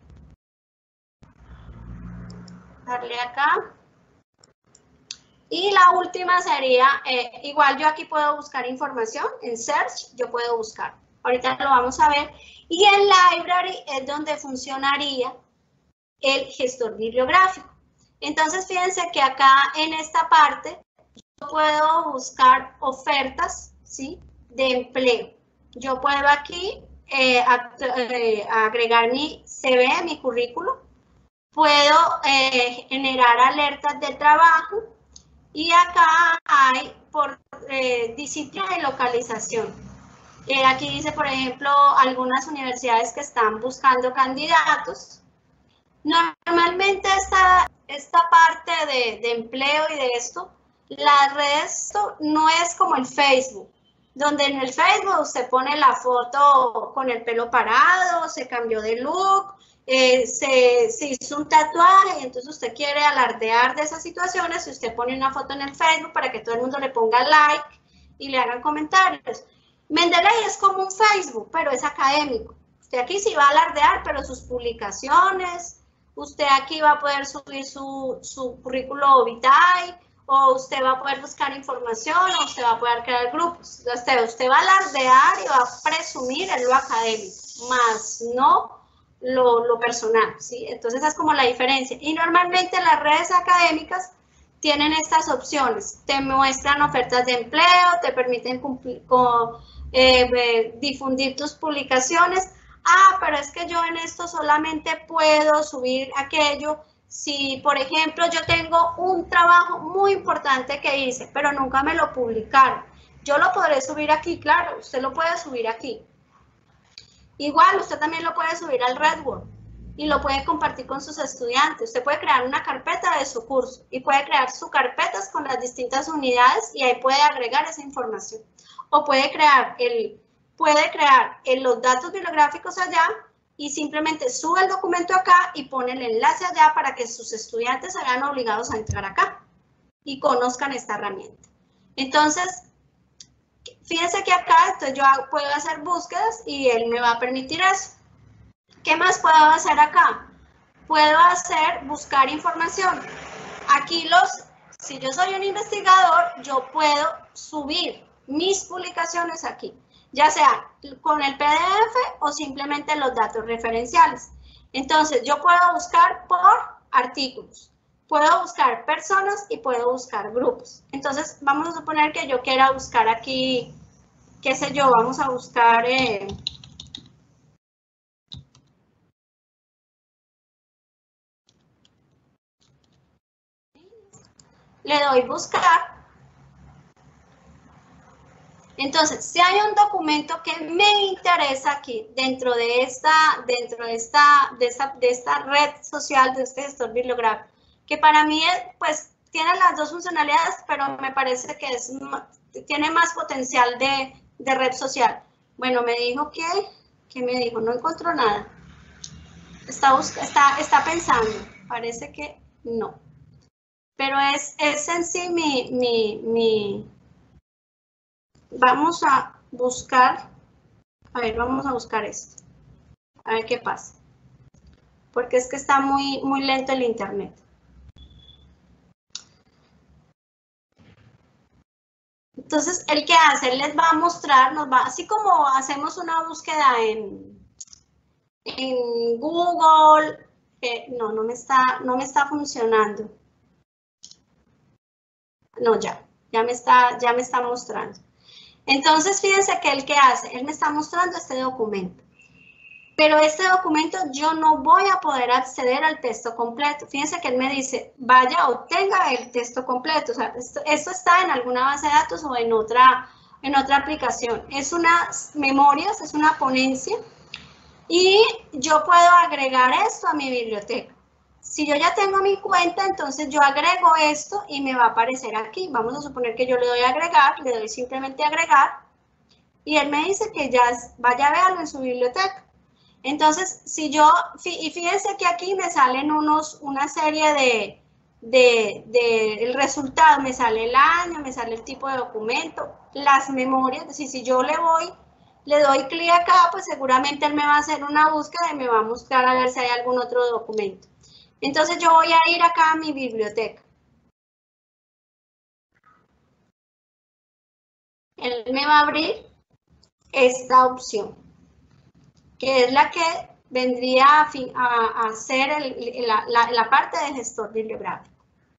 darle acá. Y la última sería, eh, igual yo aquí puedo buscar información, en Search yo puedo buscar. Ahorita lo vamos a ver. Y en Library es donde funcionaría el gestor bibliográfico. Entonces, fíjense que acá en esta parte yo puedo buscar ofertas, ¿sí?, de empleo. Yo puedo aquí eh, agregar mi C V, mi currículum. Puedo eh, generar alertas de trabajo. Y acá hay por eh, disciplina y localización. Eh, aquí dice, por ejemplo, algunas universidades que están buscando candidatos. Normalmente esta, esta parte de, de empleo y de esto, las redes no es como el Facebook, donde en el Facebook usted pone la foto con el pelo parado, se cambió de look, eh, se, se hizo un tatuaje y entonces usted quiere alardear de esas situaciones y usted pone una foto en el Facebook para que todo el mundo le ponga like y le hagan comentarios. Mendeley es como un Facebook, pero es académico. Usted aquí sí va a alardear, pero sus publicaciones, usted aquí va a poder subir su, su currículo vitae, o usted va a poder buscar información, o usted va a poder crear grupos. Usted, usted va a alardear y va a presumir en lo académico, más no lo, lo personal, ¿sí? Entonces, esa es como la diferencia. Y normalmente las redes académicas tienen estas opciones. Te muestran ofertas de empleo, te permiten cumplir con, eh, difundir tus publicaciones. Ah, pero es que yo en esto solamente puedo subir aquello si, por ejemplo, yo tengo un trabajo muy importante que hice, pero nunca me lo publicaron. Yo lo podré subir aquí, claro, usted lo puede subir aquí. Igual, usted también lo puede subir al Redwood y lo puede compartir con sus estudiantes. Usted puede crear una carpeta de su curso y puede crear sus carpetas con las distintas unidades y ahí puede agregar esa información. O puede crear, el, puede crear el, los datos bibliográficos allá y simplemente sube el documento acá y pone el enlace allá para que sus estudiantes se vean obligados a entrar acá y conozcan esta herramienta. Entonces, fíjense que acá entonces yo puedo hacer búsquedas y él me va a permitir eso. ¿Qué más puedo hacer acá? Puedo hacer, buscar información. Aquí los, si yo soy un investigador, yo puedo subir mis publicaciones aquí, ya sea con el P D F o simplemente los datos referenciales. Entonces, yo puedo buscar por artículos, puedo buscar personas y puedo buscar grupos. Entonces, vamos a suponer que yo quiera buscar aquí, qué sé yo, vamos a buscar... Eh, le doy buscar. Entonces, si hay un documento que me interesa aquí dentro de esta, dentro de esta, de esta, de esta red social, de este gestor bibliográfico, que para mí es, pues tiene las dos funcionalidades, pero me parece que es, tiene más potencial de, de red social. Bueno, me dijo que, ¿qué me dijo? No encontró nada. Está, busca, está, está pensando, parece que no. Pero es, es en sí mi, mi, mi, vamos a buscar, a ver, vamos a buscar esto, a ver qué pasa. Porque es que está muy, muy lento el internet. Entonces, ¿el qué hace? Él les va a mostrar, nos va, así como hacemos una búsqueda en, en Google, eh, no, no me está, no me está funcionando. No, ya, ya me está, ya me está mostrando. Entonces, fíjense que él qué hace, él me está mostrando este documento. Pero este documento yo no voy a poder acceder al texto completo. Fíjense que él me dice, vaya, obtenga el texto completo. O sea, esto, esto está en alguna base de datos o en otra, en otra aplicación. Es unas memorias, es una ponencia. Y yo puedo agregar esto a mi biblioteca. Si yo ya tengo mi cuenta, entonces yo agrego esto y me va a aparecer aquí. Vamos a suponer que yo le doy a agregar, le doy simplemente agregar. Y él me dice que ya vaya a verlo en su biblioteca. Entonces, si yo, y fíjense que aquí me salen unos, una serie de, de, de, el resultado, me sale el año, me sale el tipo de documento, las memorias, es decir, si yo le voy, le doy clic acá, pues seguramente él me va a hacer una búsqueda y me va a mostrar a ver si hay algún otro documento. Entonces yo voy a ir acá a mi biblioteca. Él me va a abrir esta opción, que es la que vendría a, a, a ser el, la, la, la parte del gestor bibliográfico.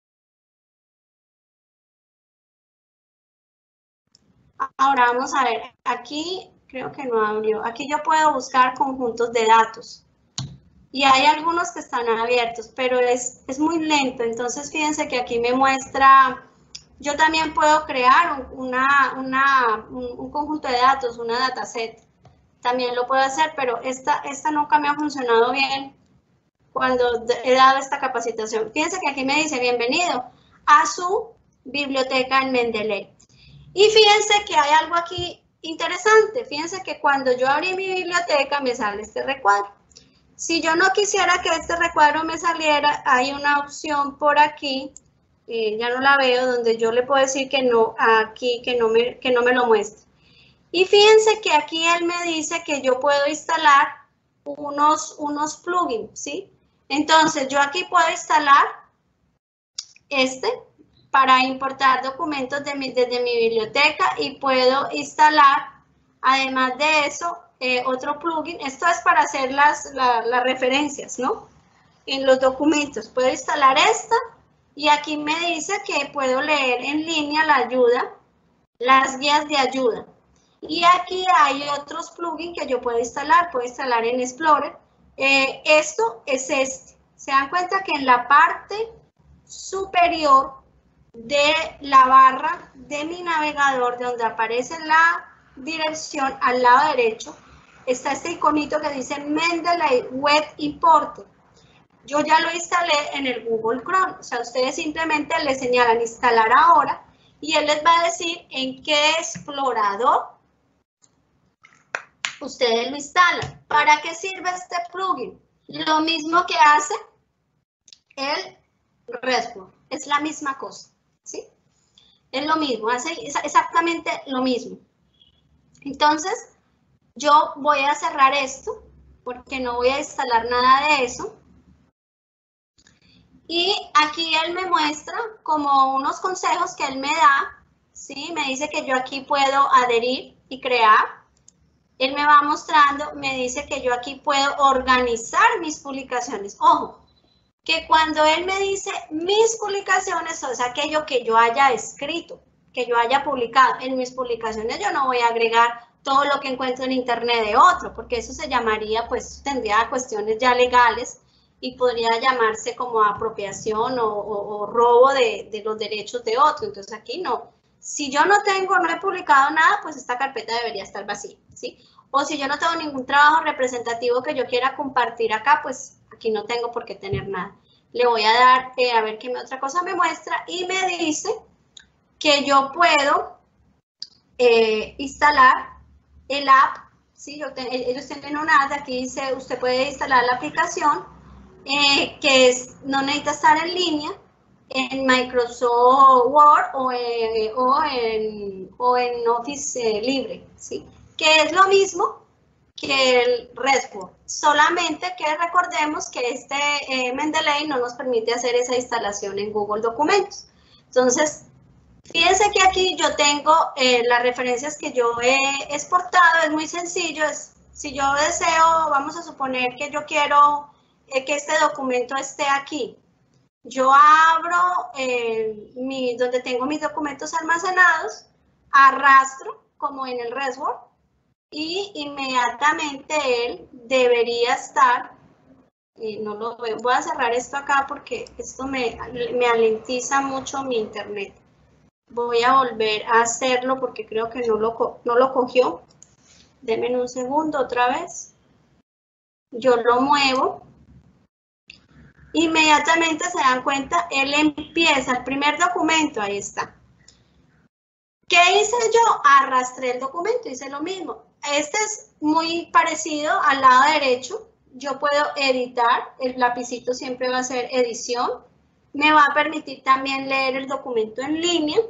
Ahora vamos a ver, aquí creo que no abrió, aquí yo puedo buscar conjuntos de datos y hay algunos que están abiertos, pero es, es muy lento, entonces fíjense que aquí me muestra, yo también puedo crear una, una, un, un conjunto de datos, una dataset. También lo puedo hacer, pero esta, esta nunca me ha funcionado bien cuando he dado esta capacitación. Fíjense que aquí me dice, bienvenido a su biblioteca en Mendeley. Y fíjense que hay algo aquí interesante. Fíjense que cuando yo abrí mi biblioteca me sale este recuadro. Si yo no quisiera que este recuadro me saliera, hay una opción por aquí, eh, ya no la veo, donde yo le puedo decir que no, aquí, que no me, que no me lo muestre. Y fíjense que aquí él me dice que yo puedo instalar unos, unos plugins, ¿sí? Entonces, yo aquí puedo instalar este para importar documentos de mi, desde mi biblioteca y puedo instalar, además de eso, eh, otro plugin. Esto es para hacer las, la, las referencias, ¿no? En los documentos. Puedo instalar esta Y aquí me dice que puedo leer en línea la ayuda, las guías de ayuda. Y aquí hay otros plugins que yo puedo instalar, puedo instalar en Explorer. Eh, esto es este. Se dan cuenta que en la parte superior de la barra de mi navegador, de donde aparece la dirección al lado derecho, está este iconito que dice Mendeley Web Importer. Yo ya lo instalé en el Google Chrome, o sea, ustedes simplemente le señalan instalar ahora y él les va a decir en qué explorador ustedes lo instalan. ¿Para qué sirve este plugin? Lo mismo que hace el RESTful, es la misma cosa, ¿sí? Es lo mismo, hace exactamente lo mismo. Entonces, yo voy a cerrar esto porque no voy a instalar nada de eso. Y aquí él me muestra como unos consejos que él me da, ¿sí? Me dice que yo aquí puedo adherir y crear. Él me va mostrando, me dice que yo aquí puedo organizar mis publicaciones. Ojo, que cuando él me dice mis publicaciones, es aquello que yo haya escrito, que yo haya publicado. En mis publicaciones yo no voy a agregar todo lo que encuentro en internet de otro, porque eso se llamaría, pues tendría cuestiones ya legales y podría llamarse como apropiación o, o, o robo de, de los derechos de otro. Entonces aquí no. Si yo no tengo, no he publicado nada, pues esta carpeta debería estar vacía, ¿sí? O si yo no tengo ningún trabajo representativo que yo quiera compartir acá, pues aquí no tengo por qué tener nada. Le voy a dar, eh, a ver qué otra cosa me muestra, y me dice que yo puedo eh, instalar el app, ¿sí? Yo te, ellos tienen una app, aquí dice, usted puede instalar la aplicación, eh, que es, no necesita estar en línea, en Microsoft Word o, eh, o, en, o en Office eh, libre, ¿sí? Que es lo mismo que el RESTful, solamente que recordemos que este eh, Mendeley no nos permite hacer esa instalación en Google Documentos. Entonces, fíjense que aquí yo tengo eh, las referencias que yo he exportado, es muy sencillo, es, si yo deseo, vamos a suponer que yo quiero eh, que este documento esté aquí. Yo abro eh, mi, donde tengo mis documentos almacenados, arrastro como en el RESTful y inmediatamente él debería estar, eh, no lo veo, voy a cerrar esto acá porque esto me, me alentiza mucho mi internet. Voy a volver a hacerlo porque creo que no lo, no lo cogió. Denme un segundo otra vez. Yo lo muevo. Inmediatamente se dan cuenta, él empieza el primer documento, ahí está. ¿Qué hice yo? Arrastré el documento, hice lo mismo. Este es muy parecido al lado derecho. Yo puedo editar, el lapicito siempre va a ser edición. Me va a permitir también leer el documento en línea.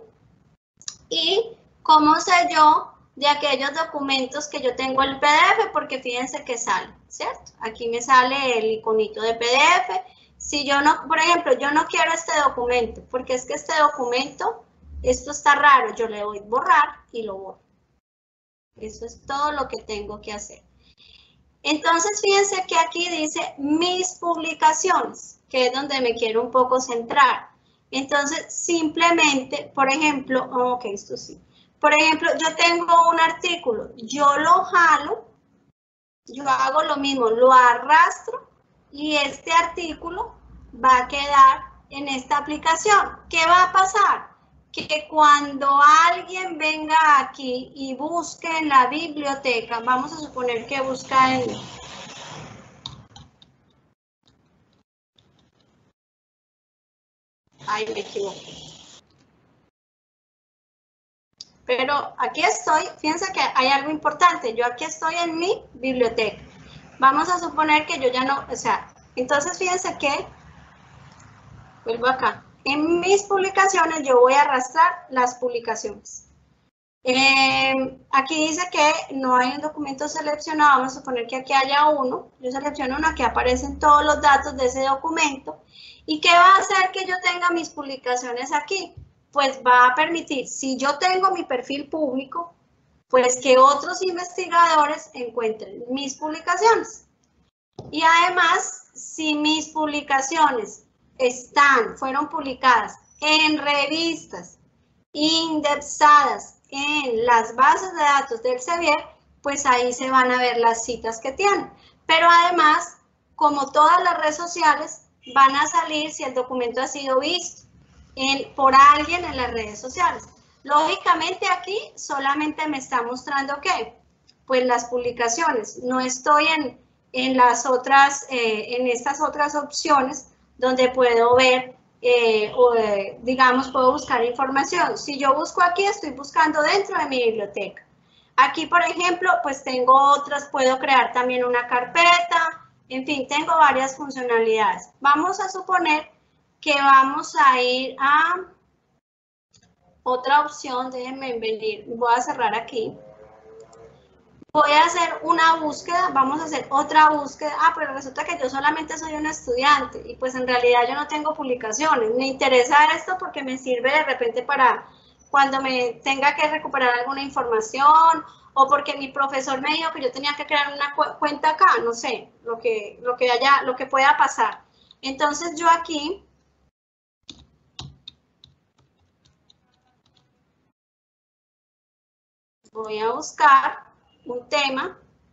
Y cómo sé yo de aquellos documentos que yo tengo el P D F, porque fíjense que sale, ¿cierto? Aquí me sale el iconito de P D F. Si yo no, por ejemplo, yo no quiero este documento, porque es que este documento, esto está raro, yo le doy borrar y lo borro. Eso es todo lo que tengo que hacer. Entonces, fíjense que aquí dice mis publicaciones, que es donde me quiero un poco centrar. Entonces, simplemente, por ejemplo, ok, esto sí. Por ejemplo, yo tengo un artículo, yo lo jalo, yo hago lo mismo, lo arrastro y este artículo va a quedar en esta aplicación. ¿Qué va a pasar? Que cuando alguien venga aquí y busque en la biblioteca, vamos a suponer que busca en... Ay, me equivoqué. Pero aquí estoy, fíjense que hay algo importante, yo aquí estoy en mi biblioteca. Vamos a suponer que yo ya no, o sea, entonces fíjense que, vuelvo acá, en mis publicaciones yo voy a arrastrar las publicaciones. Eh, aquí dice que no hay un documento seleccionado, vamos a suponer que aquí haya uno, yo selecciono uno, aquí aparecen todos los datos de ese documento. ¿Y qué va a hacer que yo tenga mis publicaciones aquí? Pues va a permitir, si yo tengo mi perfil público, pues que otros investigadores encuentren mis publicaciones. Y además, si mis publicaciones están, fueron publicadas en revistas indexadas en las bases de datos del Sevier, pues ahí se van a ver las citas que tienen. Pero además, como todas las redes sociales, van a salir si el documento ha sido visto en, por alguien en las redes sociales. Lógicamente aquí solamente me está mostrando ¿qué? Pues las publicaciones. No estoy en, en las otras, eh, en estas otras opciones donde puedo ver, eh, o eh, digamos, puedo buscar información. Si yo busco aquí, estoy buscando dentro de mi biblioteca. Aquí, por ejemplo, pues tengo otras, puedo crear también una carpeta, en fin, tengo varias funcionalidades. Vamos a suponer que vamos a ir a otra opción, déjenme venir, voy a cerrar aquí. Voy a hacer una búsqueda, vamos a hacer otra búsqueda. Ah, pero resulta que yo solamente soy una estudiante y pues en realidad yo no tengo publicaciones. Me interesa esto porque me sirve de repente para cuando me tenga que recuperar alguna información o porque mi profesor me dijo que yo tenía que crear una cu cuenta acá, no sé, lo que, lo que haya, lo que pueda pasar. Entonces yo aquí voy a buscar un tema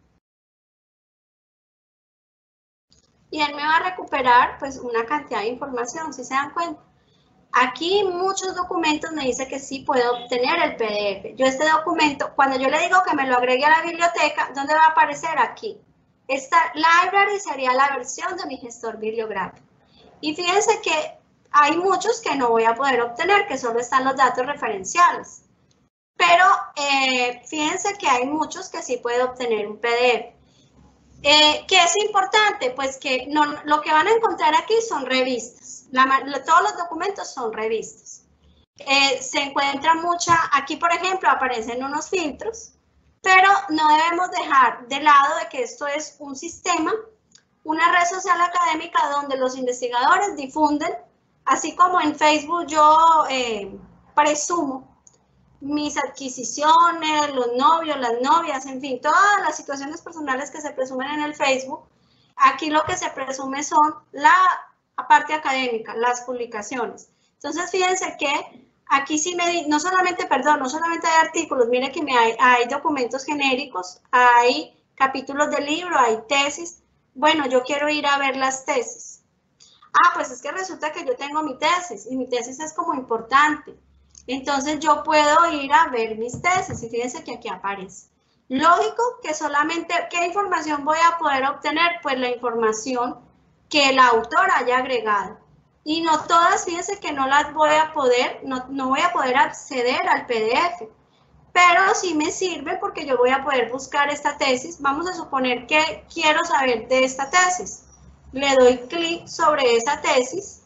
y él me va a recuperar pues una cantidad de información, si se dan cuenta. Aquí muchos documentos me dice que sí puedo obtener el P D F. Yo este documento, cuando yo le digo que me lo agregue a la biblioteca, ¿dónde va a aparecer? Aquí. Esta library sería la versión de mi gestor bibliográfico. Y fíjense que hay muchos que no voy a poder obtener, que solo están los datos referenciales. Pero eh, fíjense que hay muchos que sí puedo obtener un P D F. Eh, ¿Qué es importante? Pues que no, lo que van a encontrar aquí son revistas. La, todos los documentos son revistas. Eh, se encuentra mucha, aquí por ejemplo aparecen unos filtros, pero no debemos dejar de lado de que esto es un sistema, una red social académica donde los investigadores difunden, así como en Facebook yo eh, presumo mis adquisiciones, los novios, las novias, en fin, todas las situaciones personales que se presumen en el Facebook. Aquí lo que se presume son la parte académica, las publicaciones. Entonces, fíjense que aquí sí me, no solamente, perdón, no solamente hay artículos, mire que me hay, hay documentos genéricos, hay capítulos de libro, hay tesis. Bueno, yo quiero ir a ver las tesis. Ah, pues es que resulta que yo tengo mi tesis y mi tesis es como importante. Entonces yo puedo ir a ver mis tesis y fíjense que aquí aparece. Lógico que solamente, ¿qué información voy a poder obtener? Pues la información que el autor haya agregado. Y no todas, fíjense que no las voy a poder, no, no voy a poder acceder al P D F. Pero sí me sirve porque yo voy a poder buscar esta tesis. Vamos a suponer que quiero saber de esta tesis. Le doy clic sobre esa tesis.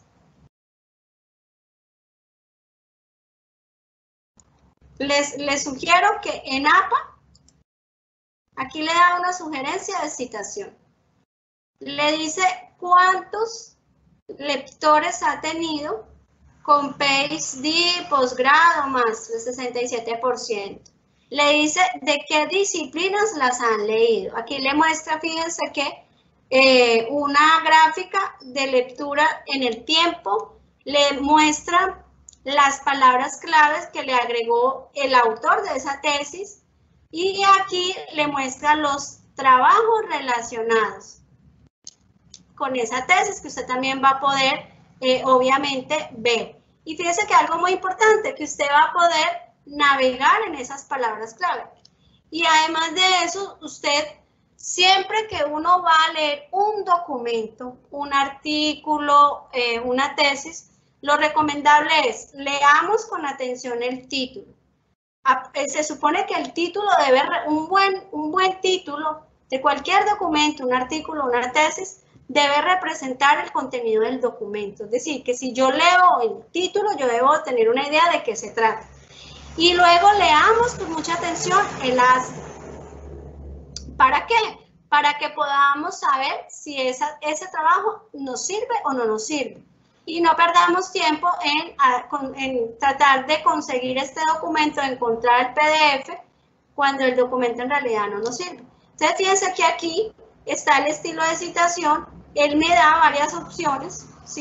Les, les sugiero que en A P A, aquí le da una sugerencia de citación. Le dice cuántos lectores ha tenido con PhD, posgrado, más el sesenta y siete por ciento. Le dice de qué disciplinas las han leído. Aquí le muestra, fíjense que eh, una gráfica de lectura en el tiempo le muestra las palabras claves que le agregó el autor de esa tesis y aquí le muestra los trabajos relacionados con esa tesis que usted también va a poder eh, obviamente ver. Y fíjese que algo muy importante, que usted va a poder navegar en esas palabras clave. Y además de eso, usted siempre que uno va a leer un documento, un artículo, eh, una tesis, lo recomendable es, leamos con atención el título. Se supone que el título debe, un buen, un buen título de cualquier documento, un artículo, una tesis, debe representar el contenido del documento. Es decir, que si yo leo el título, yo debo tener una idea de qué se trata. Y luego leamos con mucha atención el así. ¿Para qué? Para que podamos saber si esa, ese trabajo nos sirve o no nos sirve. Y no perdamos tiempo en, en tratar de conseguir este documento, encontrar el P D F, cuando el documento en realidad no nos sirve. Entonces, fíjense que aquí está el estilo de citación. Él me da varias opciones, ¿sí?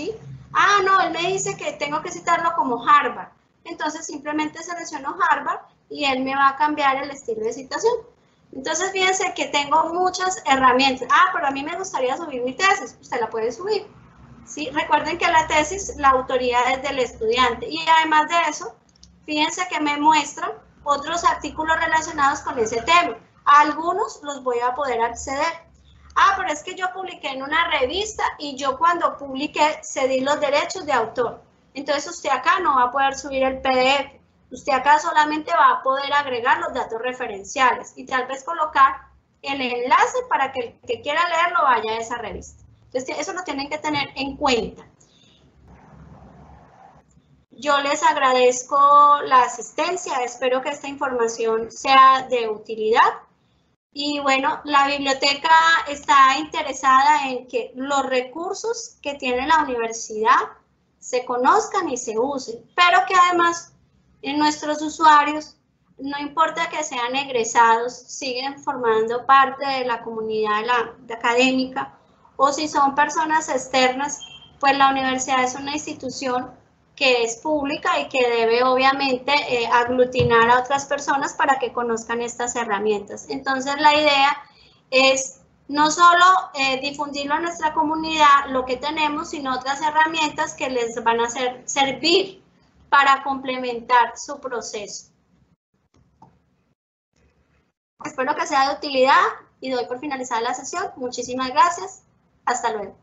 Ah, no, él me dice que tengo que citarlo como Harvard. Entonces simplemente selecciono Harvard y él me va a cambiar el estilo de citación. Entonces fíjense que tengo muchas herramientas. Ah, pero a mí me gustaría subir mi tesis. Usted la puede subir. ¿Sí? Recuerden que la tesis, la autoría es del estudiante. Y además de eso, fíjense que me muestran otros artículos relacionados con ese tema. A algunos los voy a poder acceder. Ah, pero es que yo publiqué en una revista y yo cuando publiqué cedí los derechos de autor. Entonces usted acá no va a poder subir el P D F. Usted acá solamente va a poder agregar los datos referenciales y tal vez colocar el enlace para que el que quiera leerlo vaya a esa revista. Entonces eso lo tienen que tener en cuenta. Yo les agradezco la asistencia, espero que esta información sea de utilidad. Y bueno, la biblioteca está interesada en que los recursos que tiene la universidad se conozcan y se usen, pero que además en nuestros usuarios, no importa que sean egresados, siguen formando parte de la comunidad de la, de académica, o si son personas externas, pues la universidad es una institución que es pública y que debe obviamente eh, aglutinar a otras personas para que conozcan estas herramientas. Entonces la idea es no solo eh, difundirlo a nuestra comunidad, lo que tenemos, sino otras herramientas que les van a hacer, servir para complementar su proceso. Espero que sea de utilidad y doy por finalizada la sesión. Muchísimas gracias. Hasta luego.